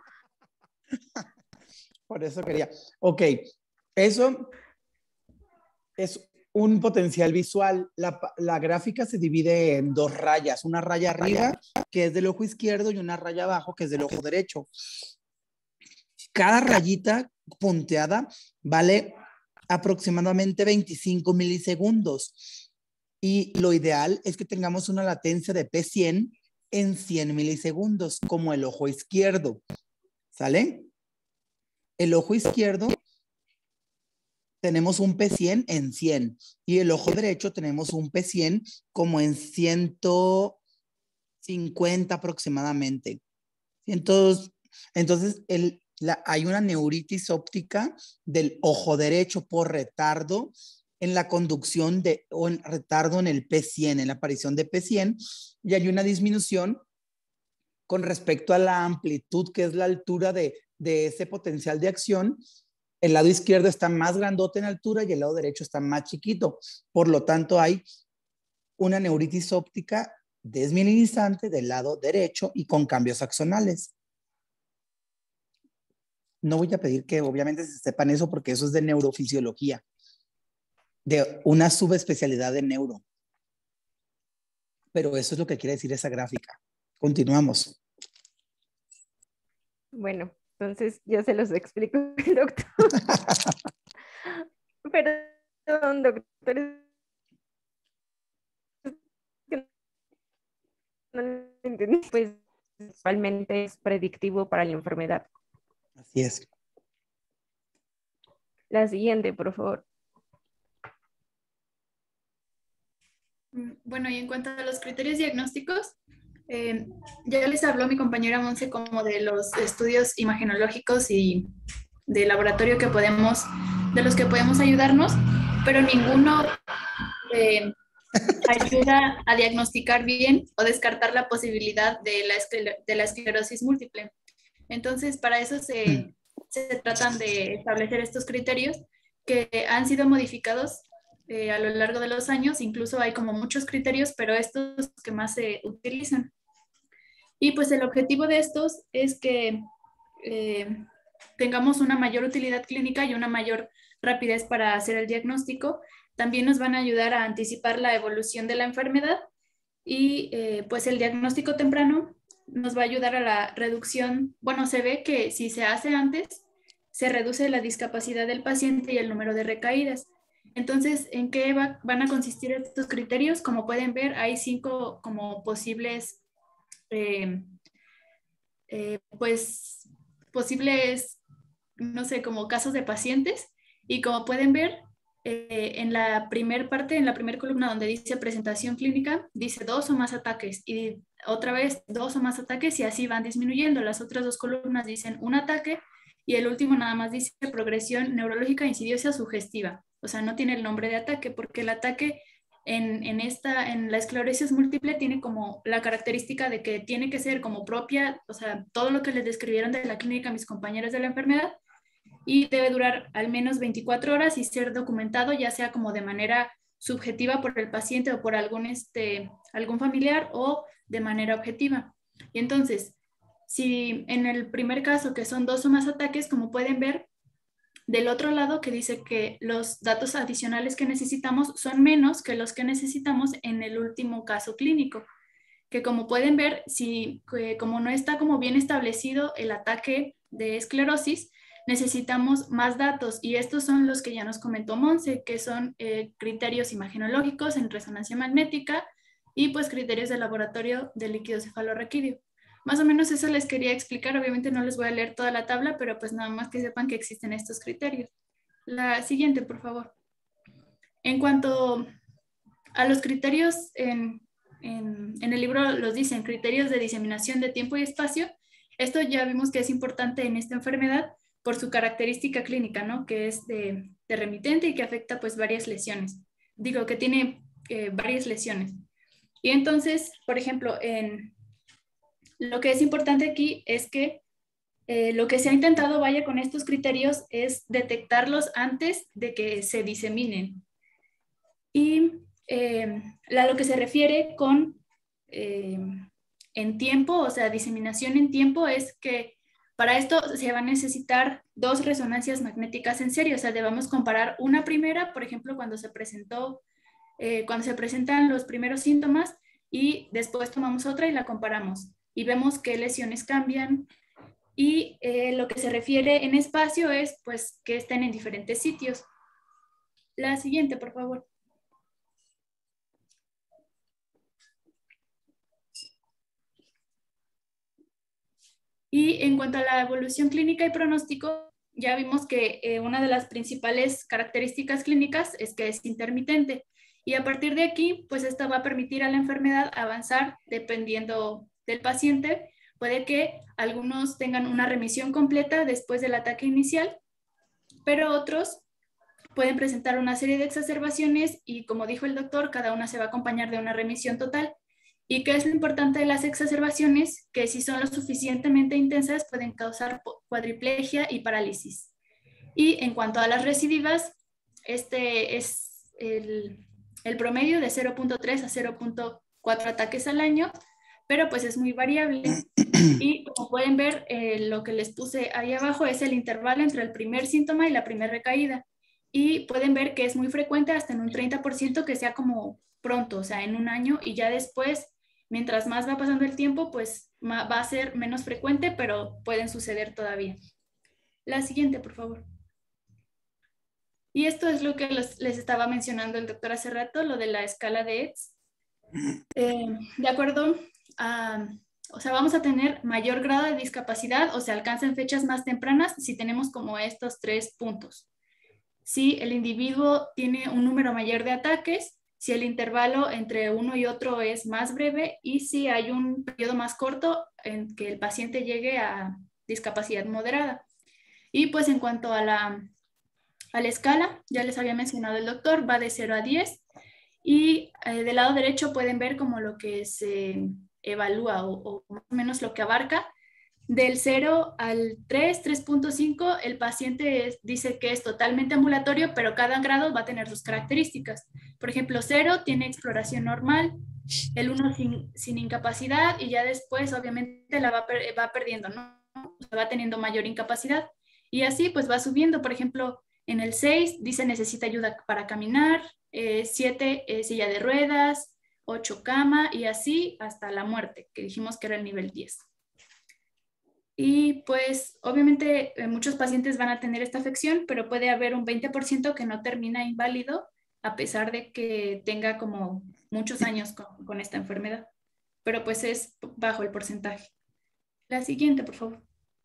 Speaker 4: Por eso quería. Ok, eso es un potencial visual. La gráfica se divide en 2 rayas. Una raya arriba, que es del ojo izquierdo, y una raya abajo, que es del ojo derecho. Cada rayita punteada vale aproximadamente 25 milisegundos. Y lo ideal es que tengamos una latencia de P100 en 100 milisegundos, como el ojo izquierdo. ¿Sale? El ojo izquierdo tenemos un P100 en 100 y el ojo derecho tenemos un P100 como en 100, 50 aproximadamente. Entonces hay una neuritis óptica del ojo derecho por retardo en la conducción o en retardo en el P100, en la aparición de P100, y hay una disminución con respecto a la amplitud, que es la altura de ese potencial de acción. El lado izquierdo está más grandote en altura y el lado derecho está más chiquito. Por lo tanto, hay una neuritis óptica desmielinizante del lado derecho y con cambios axonales. No voy a pedir que obviamente se sepan eso porque eso es de neurofisiología, de una subespecialidad de neuro. Pero eso es lo que quiere decir esa gráfica. Continuamos.
Speaker 5: Bueno, entonces ya se los explico, doctor. Perdón, doctor. No lo entendí. Pues principalmente es predictivo para la enfermedad.
Speaker 4: Así es.
Speaker 5: La siguiente, por favor.
Speaker 1: Bueno, y en cuanto a los criterios diagnósticos, ya les habló mi compañera Monse como de los estudios imagenológicos y de laboratorio de los que podemos ayudarnos, pero ninguno ayuda a diagnosticar bien o descartar la posibilidad de la esclerosis múltiple. Entonces, para eso se tratan de establecer estos criterios que han sido modificados a lo largo de los años. Incluso hay como muchos criterios, pero estos que más se utilizan. Y pues el objetivo de estos es que tengamos una mayor utilidad clínica y una mayor rapidez para hacer el diagnóstico. También nos van a ayudar a anticipar la evolución de la enfermedad y pues el diagnóstico temprano nos va a ayudar a la reducción. Bueno, se ve que si se hace antes, se reduce la discapacidad del paciente y el número de recaídas. Entonces, ¿en qué van a consistir estos criterios? Como pueden ver, hay 5 como posibles, no sé, como casos de pacientes. Y como pueden ver, en la primera parte, en la primera columna donde dice presentación clínica, dice 2 o más ataques y otra vez 2 o más ataques y así van disminuyendo. Las otras 2 columnas dicen un ataque y el último nada más dice progresión neurológica insidiosa sugestiva. O sea, no tiene el nombre de ataque porque el ataque en la esclerosis múltiple tiene como la característica de que tiene que ser como propia, o sea, todo lo que les describieron de la clínica mis compañeros de la enfermedad, y debe durar al menos 24 horas y ser documentado ya sea como de manera subjetiva por el paciente o por algún familiar o de manera objetiva. Y entonces, si en el primer caso que son 2 o más ataques, como pueden ver, del otro lado que dice que los datos adicionales que necesitamos son menos que los que necesitamos en el último caso clínico, que como pueden ver, como no está como bien establecido el ataque de esclerosis, necesitamos más datos y estos son los que ya nos comentó Monse, que son criterios imagenológicos en resonancia magnética y pues criterios de laboratorio de líquido cefalorraquídeo. Más o menos eso les quería explicar. Obviamente no les voy a leer toda la tabla, pero pues nada más que sepan que existen estos criterios. La siguiente, por favor. En cuanto a los criterios, en el libro los dicen, criterios de diseminación de tiempo y espacio. Esto ya vimos que es importante en esta enfermedad por su característica clínica, ¿no? Que es de remitente y que afecta pues varias lesiones. Digo, que tiene varias lesiones. Y entonces, por ejemplo, lo que es importante aquí es que lo que se ha intentado vaya con estos criterios es detectarlos antes de que se diseminen. Y lo que se refiere con en tiempo, o sea, diseminación en tiempo, es que para esto se va a necesitar 2 resonancias magnéticas en serie. O sea, debemos comparar una primera, por ejemplo, cuando se presentan los primeros síntomas y después tomamos otra y la comparamos y vemos qué lesiones cambian. Y lo que se refiere en espacio es pues que estén en diferentes sitios. La siguiente, por favor. Y en cuanto a la evolución clínica y pronóstico, ya vimos que una de las principales características clínicas es que es intermitente.
Speaker 8: Y a partir de aquí, pues esto va a permitir a la enfermedad avanzar dependiendo del paciente. Puede que algunos tengan una remisión completa después del ataque inicial, pero otros pueden presentar una serie de exacerbaciones y, como dijo el doctor, cada una se va a acompañar de una remisión total. ¿Y qué es lo importante de las exacerbaciones? Que si son lo suficientemente intensas pueden causar cuadriplegia y parálisis. Y en cuanto a las recidivas, este es el promedio de 0.3 a 0.4 ataques al año, pero pues es muy variable. Y como pueden ver, lo que les puse ahí abajo es el intervalo entre el primer síntoma y la primera recaída. Y pueden ver que es muy frecuente, hasta en un 30% que sea como pronto, o sea, en un año, y ya después, mientras más va pasando el tiempo, pues va a ser menos frecuente, pero pueden suceder todavía. La siguiente, por favor. Y esto es lo que les estaba mencionando el doctor hace rato, lo de la escala de ETS. De acuerdo a, o sea, vamos a tener mayor grado de discapacidad o se alcanza en fechas más tempranas si tenemos como estos 3 puntos. Si el individuo tiene un número mayor de ataques, si el intervalo entre uno y otro es más breve y si hay un periodo más corto en que el paciente llegue a discapacidad moderada. Y pues en cuanto a la escala, ya les había mencionado el doctor, va de 0 a 10 y del lado derecho pueden ver como lo que se evalúa o más o menos lo que abarca. Del 0 al 3, 3.5, el paciente dice que es totalmente ambulatorio, pero cada grado va a tener sus características. Por ejemplo, 0 tiene exploración normal, el 1 sin incapacidad y ya después obviamente la va perdiendo, ¿no? O sea, va teniendo mayor incapacidad. Y así pues va subiendo. Por ejemplo, en el 6 dice necesita ayuda para caminar, 7 silla de ruedas, 8 cama y así hasta la muerte, que dijimos que era el nivel 10. Y pues obviamente muchos pacientes van a tener esta afección, pero puede haber un 20% que no termina inválido a pesar de que tenga como muchos años con esta enfermedad. Pero pues es bajo el porcentaje. La siguiente, por favor.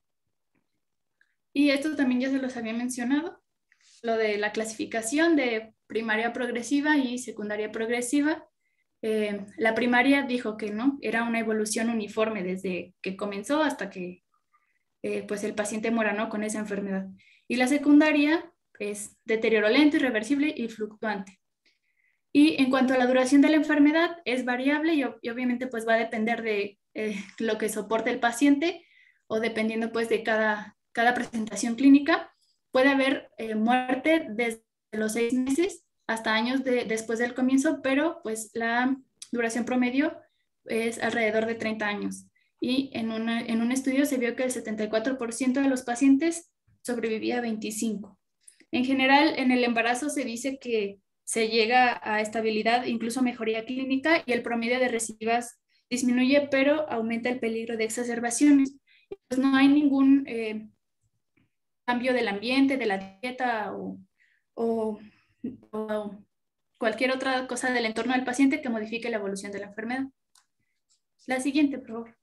Speaker 8: Y esto también ya se los había mencionado, lo de la clasificación de primaria progresiva y secundaria progresiva. La primaria dijo que no, era una evolución uniforme desde que comenzó hasta que pues el paciente muera, ¿no?, con esa enfermedad. Y la secundaria es deterioro lento, irreversible y fluctuante. Y en cuanto a la duración de la enfermedad, es variable y obviamente pues va a depender de lo que soporte el paciente o dependiendo pues de cada presentación clínica. Puede haber muerte desde los 6 meses hasta años después del comienzo, pero pues la duración promedio es alrededor de 30 años. Y en un estudio se vio que el 74% de los pacientes sobrevivía a 25. En general, en el embarazo se dice que se llega a estabilidad, incluso mejoría clínica, y el promedio de recidivas disminuye, pero aumenta el peligro de exacerbaciones. Pues no hay ningún cambio del ambiente, de la dieta o cualquier otra cosa del entorno del paciente que modifique la evolución de la enfermedad. La siguiente, por favor.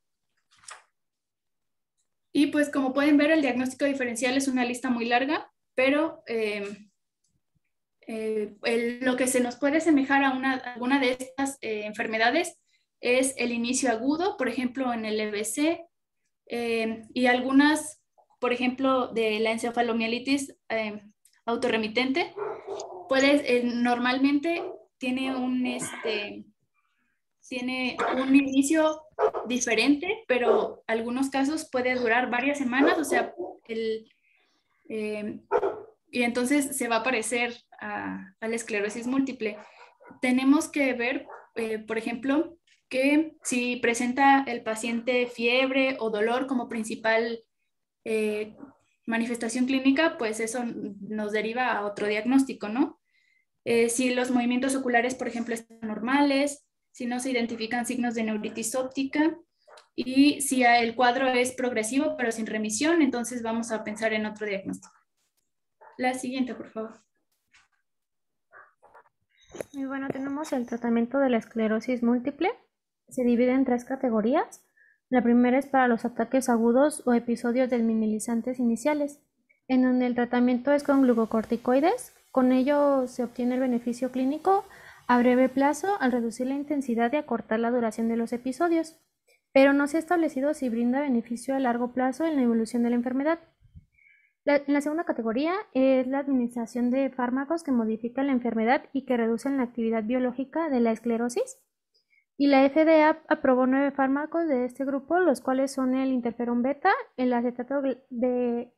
Speaker 8: Y pues como pueden ver, el diagnóstico diferencial es una lista muy larga, pero lo que se nos puede asemejar a alguna de estas enfermedades es el inicio agudo, por ejemplo, en el EBC, y algunas, por ejemplo, de la encefalomielitis autorremitente, normalmente tiene un inicio diferente, pero algunos casos puede durar varias semanas, o sea, y entonces se va a parecer a la esclerosis múltiple. Tenemos que ver, por ejemplo, que si presenta el paciente fiebre o dolor como principal manifestación clínica, pues eso nos deriva a otro diagnóstico, ¿no? Si los movimientos oculares, por ejemplo, están normales, si no se identifican signos de neuritis óptica y si el cuadro es progresivo pero sin remisión, entonces vamos a pensar en otro diagnóstico. La siguiente, por favor.
Speaker 5: Muy bueno, tenemos el tratamiento de la esclerosis múltiple. Se divide en 3 categorías. La primera es para los ataques agudos o episodios desminimizantes iniciales, en donde el tratamiento es con glucocorticoides. Con ello se obtiene el beneficio clínico
Speaker 9: a breve plazo al reducir la intensidad y acortar la duración de los episodios, pero no se ha establecido si brinda beneficio a largo plazo en la evolución de la enfermedad. La segunda categoría es la administración de fármacos que modifican la enfermedad y que reducen la actividad biológica de la esclerosis. Y la FDA aprobó 9 fármacos de este grupo, los cuales son el interferón beta, el acetato de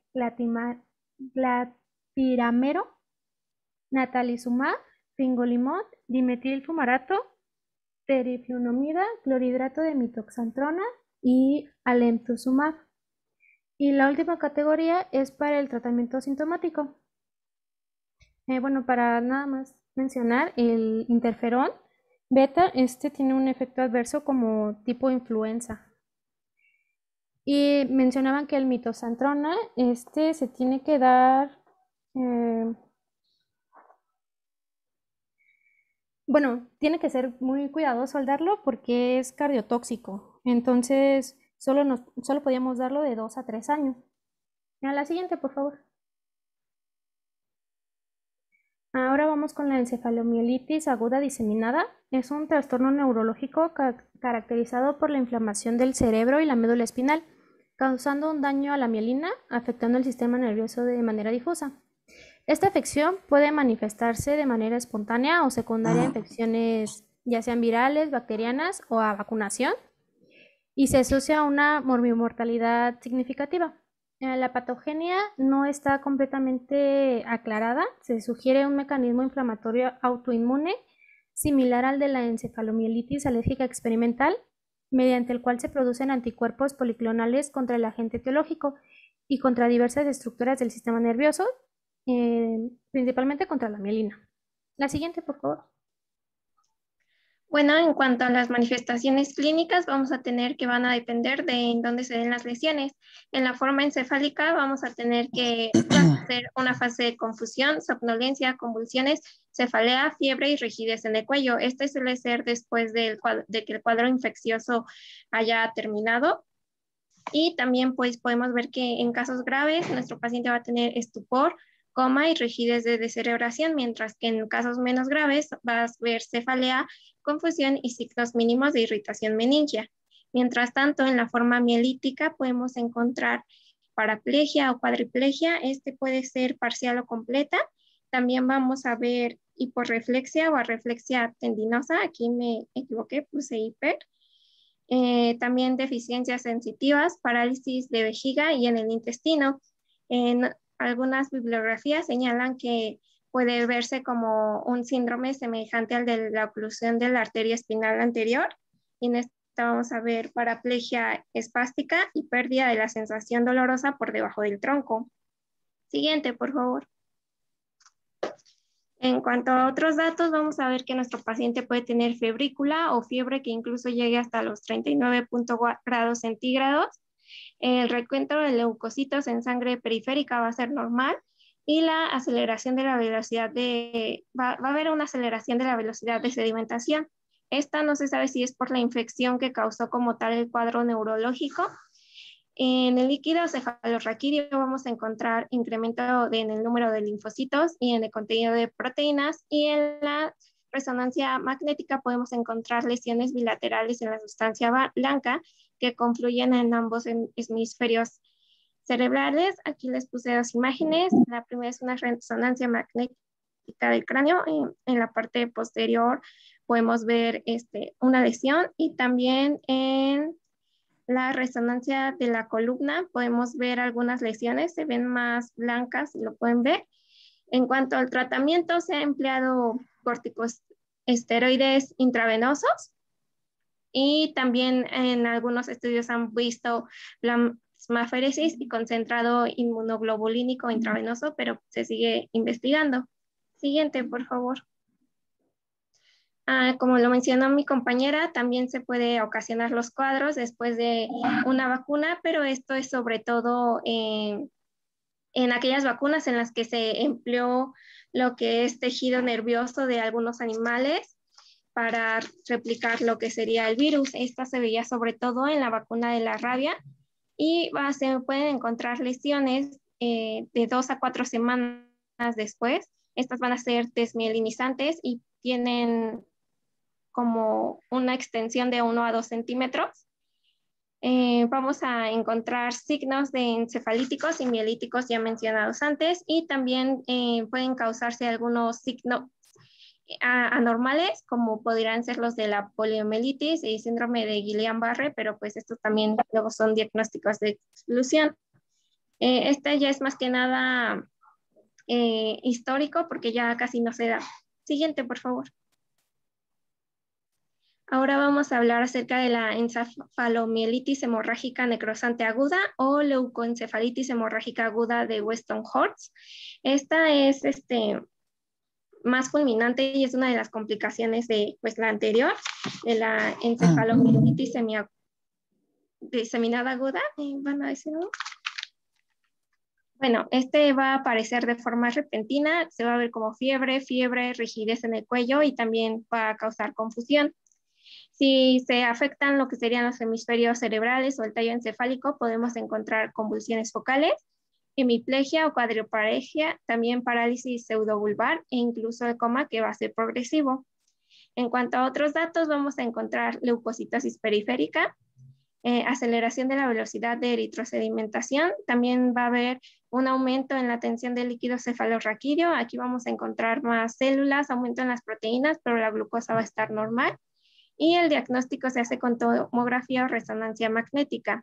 Speaker 9: glatiramero, natalizumab, fingolimod, dimetilfumarato, teriflunomida, clorhidrato de mitoxantrona y alemtuzumab. Y la última categoría es para el tratamiento sintomático. Bueno, para nada más mencionar, el interferón beta, tiene un efecto adverso como tipo influenza. Y mencionaban que el mitoxantrona, se tiene que dar, bueno, tiene que ser muy cuidadoso al darlo porque es cardiotóxico. Entonces, solo podíamos darlo de 2 a 3 años. A la siguiente, por favor. Ahora vamos con la encefalomielitis aguda diseminada. Es un trastorno neurológico caracterizado por la inflamación del cerebro y la médula espinal, causando un daño a la mielina, afectando el sistema nervioso de manera difusa. Esta afección puede manifestarse de manera espontánea o secundaria a infecciones ya sean virales, bacterianas o a vacunación, y se asocia a una morbimortalidad significativa. La patogenia no está completamente aclarada. Se sugiere un mecanismo inflamatorio autoinmune similar al de la encefalomielitis alérgica experimental, mediante el cual se producen anticuerpos policlonales contra el agente etiológico y contra diversas estructuras del sistema nervioso, principalmente contra la mielina. La siguiente, por favor.
Speaker 3: Bueno, en cuanto a las manifestaciones clínicas, vamos a tener que van a depender de en dónde se den las lesiones. En la forma encefálica vamos a tener que hacer una fase de confusión, somnolencia, convulsiones, cefalea, fiebre y rigidez en el cuello. Este suele ser después de que el cuadro infeccioso haya terminado. Y también pues podemos ver que en casos graves nuestro paciente va a tener estupor, coma y rigidez de descerebración, mientras que en casos menos graves vas a ver cefalea, confusión y signos mínimos de irritación meningia. Mientras tanto, en la forma mielítica podemos encontrar paraplegia o cuadriplegia. Este puede ser parcial o completa. También vamos a ver hiporreflexia o arreflexia tendinosa. Aquí me equivoqué, puse hiper. También deficiencias sensitivas, parálisis de vejiga y en el intestino. En algunas bibliografías señalan que puede verse como un síndrome semejante al de la oclusión de la arteria espinal anterior. Y en esta vamos a ver paraplegia espástica y pérdida de la sensación dolorosa por debajo del tronco. Siguiente, por favor. En cuanto a otros datos, vamos a ver que nuestro paciente puede tener febrícula o fiebre que incluso llegue hasta los 39 grados centígrados. El recuento de leucocitos en sangre periférica va a ser normal y la aceleración de la velocidad va a haber una aceleración de la velocidad de sedimentación. Esta no se sabe si es por la infección que causó como tal el cuadro neurológico. En el líquido cefalorraquídeo vamos a encontrar incremento en el número de linfocitos y en el contenido de proteínas, y en la resonancia magnética podemos encontrar lesiones bilaterales en la sustancia blanca que confluyen en ambos hemisferios cerebrales. Aquí les puse 2 imágenes. La primera es una resonancia magnética del cráneo. En la parte posterior podemos ver una lesión, y también en la resonancia de la columna podemos ver algunas lesiones, se ven más blancas, lo pueden ver. En cuanto al tratamiento, se ha empleado corticosteroides intravenosos, y también en algunos estudios han visto plasmaféresis y concentrado inmunoglobulínico intravenoso, pero se sigue investigando. Siguiente, por favor. Como lo mencionó mi compañera, también se puede ocasionar los cuadros después de una vacuna, pero esto es sobre todo en aquellas vacunas en las que se empleó lo que es tejido nervioso de algunos animales para replicar lo que sería el virus. Esta se veía sobre todo en la vacuna de la rabia, y se pueden encontrar lesiones de 2 a 4 semanas después. Estas van a ser desmielinizantes y tienen como una extensión de 1 a 2 centímetros. Vamos a encontrar signos de encefalíticos y mielíticos ya mencionados antes, y también pueden causarse algunos signos anormales, como podrían ser los de la poliomielitis y síndrome de Guillain-Barré, pero pues estos también luego son diagnósticos de exclusión. Este ya es más que nada histórico, porque ya casi no se da. Siguiente, por favor. Ahora vamos a hablar acerca de la encefalomielitis hemorrágica necrosante aguda o leucoencefalitis hemorrágica aguda de Weston-Hortz. Esta es más fulminante y es una de las complicaciones de pues, la anterior, de la encefalomielitis diseminada aguda. ¿Van a decirlo? Bueno, va a aparecer de forma repentina, se va a ver como fiebre, rigidez en el cuello y también va a causar confusión. Si se afectan lo que serían los hemisferios cerebrales o el tallo encefálico, podemos encontrar convulsiones focales, hemiplegia o cuadriparexia, también parálisis pseudovulvar e incluso el coma, que va a ser progresivo. En cuanto a otros datos, vamos a encontrar leucocitosis periférica, aceleración de la velocidad de eritrosedimentación, también va a haber un aumento en la tensión del líquido cefalorraquídeo, aquí vamos a encontrar más células, aumento en las proteínas, pero la glucosa va a estar normal, y el diagnóstico se hace con tomografía o resonancia magnética.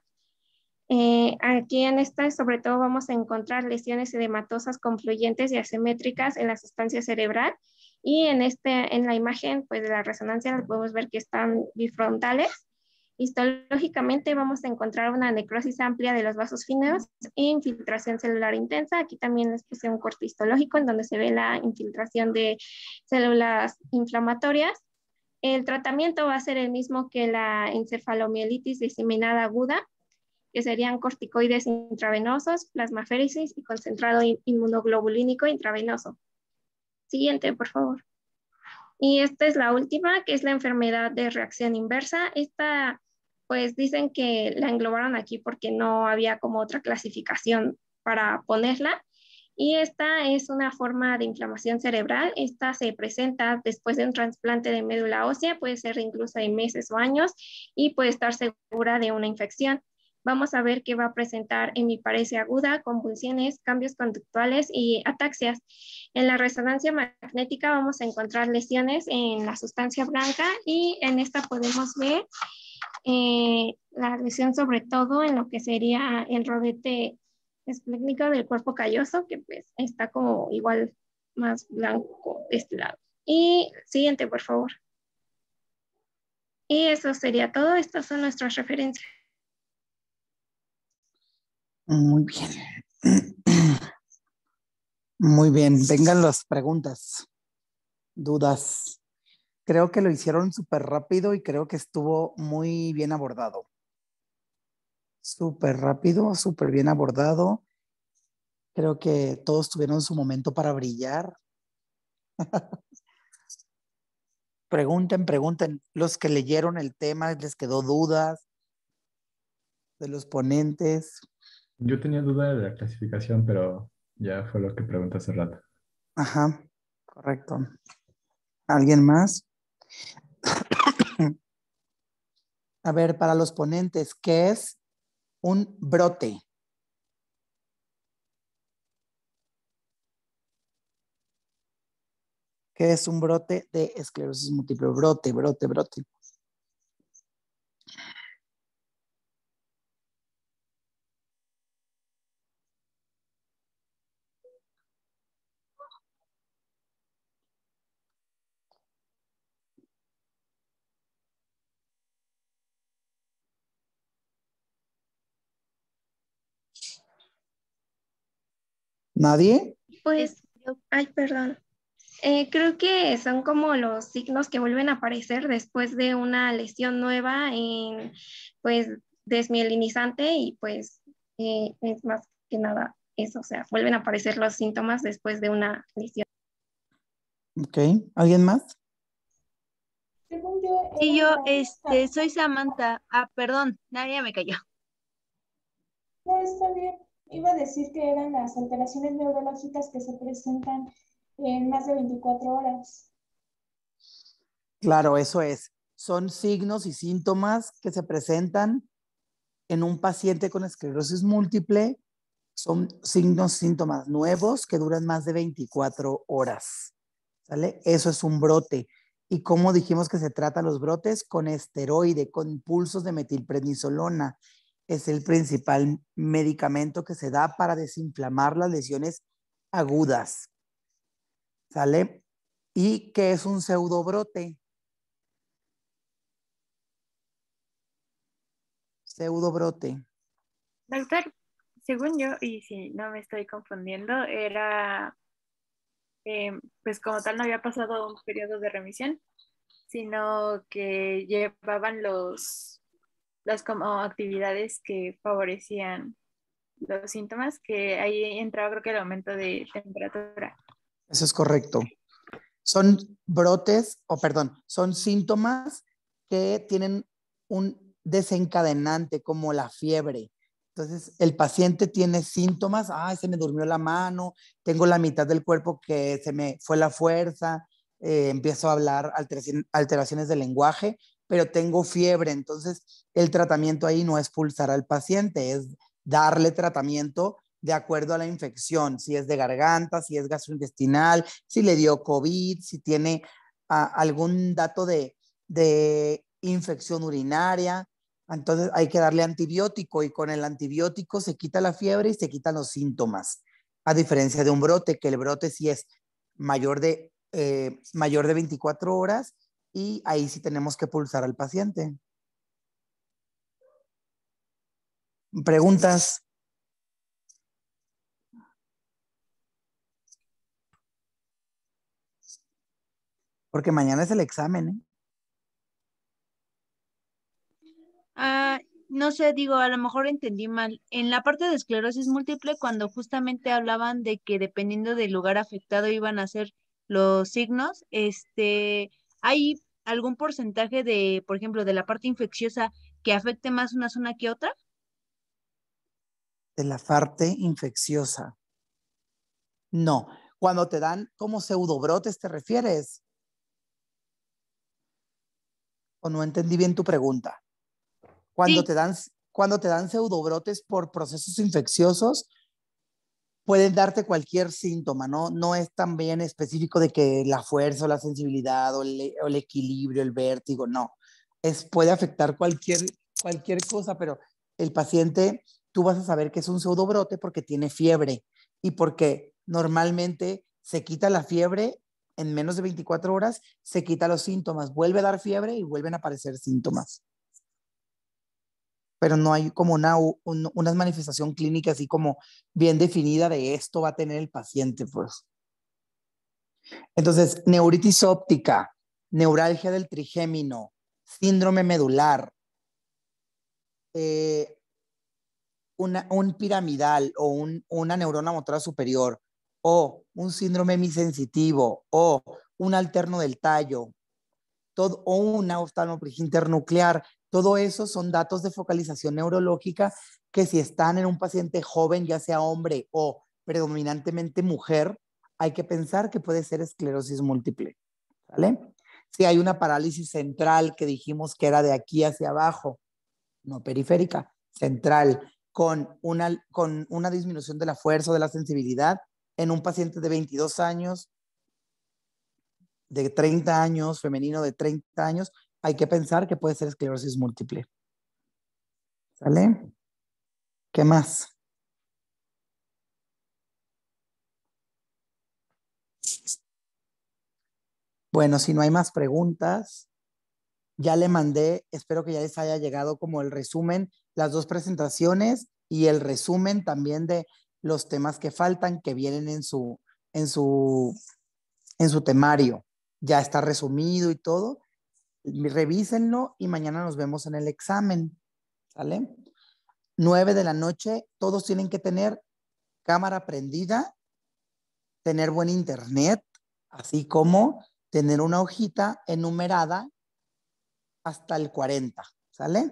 Speaker 3: Aquí en esta sobre todo vamos a encontrar lesiones edematosas confluyentes y asimétricas en la sustancia cerebral, y en la imagen pues, de la resonancia podemos ver que están bifrontales. Histológicamente vamos a encontrar una necrosis amplia de los vasos finos e infiltración celular intensa. Aquí también les puse un corte histológico en donde se ve la infiltración de células inflamatorias. El tratamiento va a ser el mismo que la encefalomielitis diseminada aguda, que serían corticoides intravenosos, plasmaféresis y concentrado inmunoglobulínico intravenoso. Siguiente, por favor. Y esta es la última, que es la enfermedad de reacción inversa. Esta, pues dicen que la englobaron aquí porque no había como otra clasificación para ponerla. Y esta es una forma de inflamación cerebral. Esta se presenta después de un trasplante de médula ósea, puede ser incluso en meses o años, y puede estar segura de una infección. Vamos a ver que va a presentar hemiparesia aguda, convulsiones, cambios conductuales y ataxias. En la resonancia magnética vamos a encontrar lesiones en la sustancia blanca, y en esta podemos ver la lesión sobre todo en lo que sería el rodete esplécnico del cuerpo calloso, que pues está como igual más blanco de este lado. Y siguiente, por favor. Y eso sería todo. Estas son nuestras referencias.
Speaker 4: Muy bien. Muy bien. Vengan las preguntas, dudas. Creo que lo hicieron súper rápido y creo que estuvo muy bien abordado. Súper rápido, súper bien abordado. Creo que todos tuvieron su momento para brillar. Pregunten. Los que leyeron el tema, ¿les quedó dudas de los ponentes?
Speaker 6: Yo tenía duda de la clasificación, pero ya fue lo que pregunté hace rato.
Speaker 4: Ajá, correcto. ¿Alguien más? A ver, para los ponentes, ¿qué es un brote? ¿Qué es un brote de esclerosis múltiple? Brote. ¿Nadie?
Speaker 3: Pues, ay, perdón. Creo que son como los signos que vuelven a aparecer después de una lesión nueva en, pues, desmielinizante, y pues es más que nada eso, o sea, vuelven a aparecer los síntomas después de una lesión.
Speaker 4: Ok, ¿alguien más?
Speaker 2: Según yo,
Speaker 7: Sí, yo,
Speaker 2: eran
Speaker 7: soy Samantha. Ah, perdón, nadie me cayó.
Speaker 2: no, está bien. Iba a decir que eran las alteraciones neurológicas que se presentan en más de 24 horas.
Speaker 4: Claro, eso es. Son signos y síntomas que se presentan en un paciente con esclerosis múltiple. Son signos, síntomas nuevos que duran más de 24 horas. ¿Sale? Eso es un brote. ¿Y cómo dijimos que se trata los brotes? Con esteroide, con impulsos de metilprednisolona. Es el principal medicamento que se da para desinflamar las lesiones agudas. ¿Sale? ¿Y qué es un pseudobrote? Pseudobrote.
Speaker 1: Doctor, según yo, y si no me estoy confundiendo, era, pues como tal no había pasado un periodo de remisión, sino que llevaban las como actividades que favorecían los síntomas, que ahí entraba creo que el aumento de temperatura.
Speaker 4: Eso es correcto. Son brotes, son síntomas que tienen un desencadenante como la fiebre. Entonces, el paciente tiene síntomas, se me durmió la mano, tengo la mitad del cuerpo que se me fue la fuerza, empiezo a hablar alteraciones del lenguaje, pero tengo fiebre. Entonces, el tratamiento ahí no es pulsar al paciente, es darle tratamiento de acuerdo a la infección, si es de garganta, si es gastrointestinal, si le dio COVID, si tiene algún dato de infección urinaria. Entonces hay que darle antibiótico y con el antibiótico se quita la fiebre y se quitan los síntomas. A diferencia de un brote, que el brote sí es mayor de 24 horas y ahí sí tenemos que pulsar al paciente. ¿Preguntas? Porque mañana es el examen, ¿eh?
Speaker 7: No sé, digo, a lo mejor entendí mal. En la parte de esclerosis múltiple, cuando justamente hablaban de que dependiendo del lugar afectado iban a ser los signos, ¿hay algún porcentaje de, por ejemplo, de la parte infecciosa que afecte más una zona que otra?
Speaker 4: De la parte infecciosa. No. Cuando te dan como pseudobrotes, ¿te refieres? ¿O no entendí bien tu pregunta? Cuando
Speaker 7: Sí,
Speaker 4: te dan pseudobrotes por procesos infecciosos, pueden darte cualquier síntoma, ¿no? No es tan bien específico de que la fuerza o la sensibilidad o el equilibrio, el vértigo, no. Puede afectar cualquier cosa, pero el paciente, tú vas a saber que es un pseudobrote porque tiene fiebre y porque normalmente se quita la fiebre en menos de 24 horas, se quita los síntomas, vuelve a dar fiebre y vuelven a aparecer síntomas. Pero no hay como una manifestación clínica así como bien definida de esto va a tener el paciente, pues. Entonces, neuritis óptica, neuralgia del trigémino, síndrome medular, un piramidal o una neurona motora superior, o un síndrome hemisensitivo, o un alterno del tallo, o una oftalmoplegia internuclear. Todo eso son datos de focalización neurológica que si están en un paciente joven, ya sea hombre o predominantemente mujer, hay que pensar que puede ser esclerosis múltiple. ¿Vale? Si hay una parálisis central que dijimos que era de aquí hacia abajo, no periférica, central, con una disminución de la fuerza o de la sensibilidad en un paciente de 22 años, de 30 años, femenino de 30 años, hay que pensar que puede ser esclerosis múltiple. ¿Sale? ¿Qué más? Bueno, si no hay más preguntas, ya le mandé, espero que ya les haya llegado como el resumen, las dos presentaciones y el resumen también de los temas que faltan, que vienen en su temario. Ya está resumido y todo. Revísenlo y mañana nos vemos en el examen. ¿Sale? 9 de la noche, todos tienen que tener cámara prendida, tener buen internet, así como tener una hojita enumerada hasta el 40, ¿sale?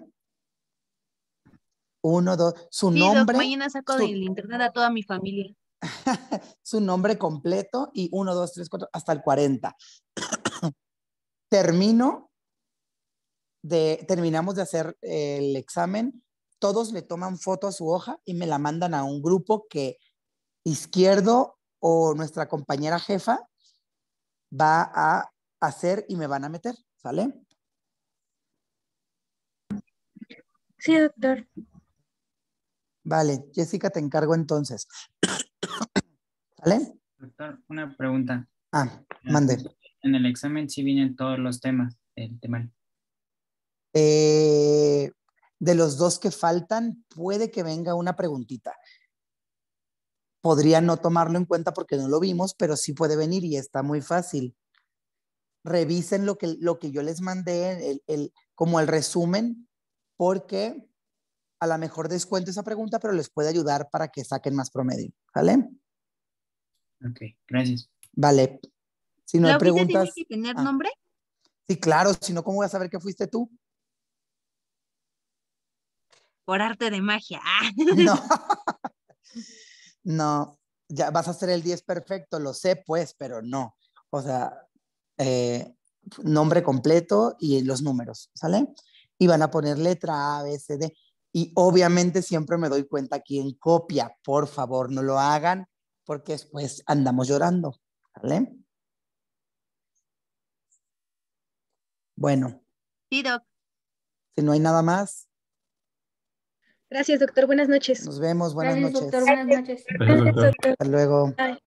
Speaker 4: 1, 2, su
Speaker 7: sí, Doc,
Speaker 4: nombre,
Speaker 7: mañana saco del internet a toda mi familia.
Speaker 4: su nombre completo y 1, 2, 3, 4, hasta el 40. terminamos de hacer el examen, todos le toman foto a su hoja y me la mandan a un grupo que Izquierdo o nuestra compañera jefa va a hacer y me van a meter, ¿sale?
Speaker 9: Sí, doctor.
Speaker 4: Vale, Jessica, te encargo entonces. ¿Sale?
Speaker 10: Doctor, una pregunta.
Speaker 4: Mande.
Speaker 10: En el examen sí vienen todos los temas del temario.
Speaker 4: De los dos que faltan, puede que venga una preguntita. Podría no tomarlo en cuenta porque no lo vimos, pero sí puede venir y está muy fácil. Revisen lo que yo les mandé, como el resumen, porque a lo mejor descuento esa pregunta, pero les puede ayudar para que saquen más promedio. ¿Vale?
Speaker 10: Ok, gracias.
Speaker 4: Vale. Si no
Speaker 7: ¿La
Speaker 4: hay
Speaker 7: hojita
Speaker 4: preguntas.
Speaker 7: tiene que tener nombre?
Speaker 4: Sí, claro, si no, ¿cómo voy a saber que fuiste tú?
Speaker 7: Por arte de magia.
Speaker 4: No. No, ya vas a hacer el 10 perfecto, lo sé, pues, pero no. O sea, nombre completo y los números, ¿sale? Y van a poner letra A, B, C, D. Y obviamente siempre me doy cuenta quién copia. Por favor, no lo hagan porque después andamos llorando, ¿vale? Bueno.
Speaker 7: Sí, doc.
Speaker 4: Si no hay nada más.
Speaker 9: Gracias, doctor. Buenas noches.
Speaker 4: Nos vemos. Buenas
Speaker 1: Gracias,
Speaker 4: noches.
Speaker 1: doctor. Buenas noches.
Speaker 6: Gracias, doctor.
Speaker 4: Hasta luego.
Speaker 9: Bye.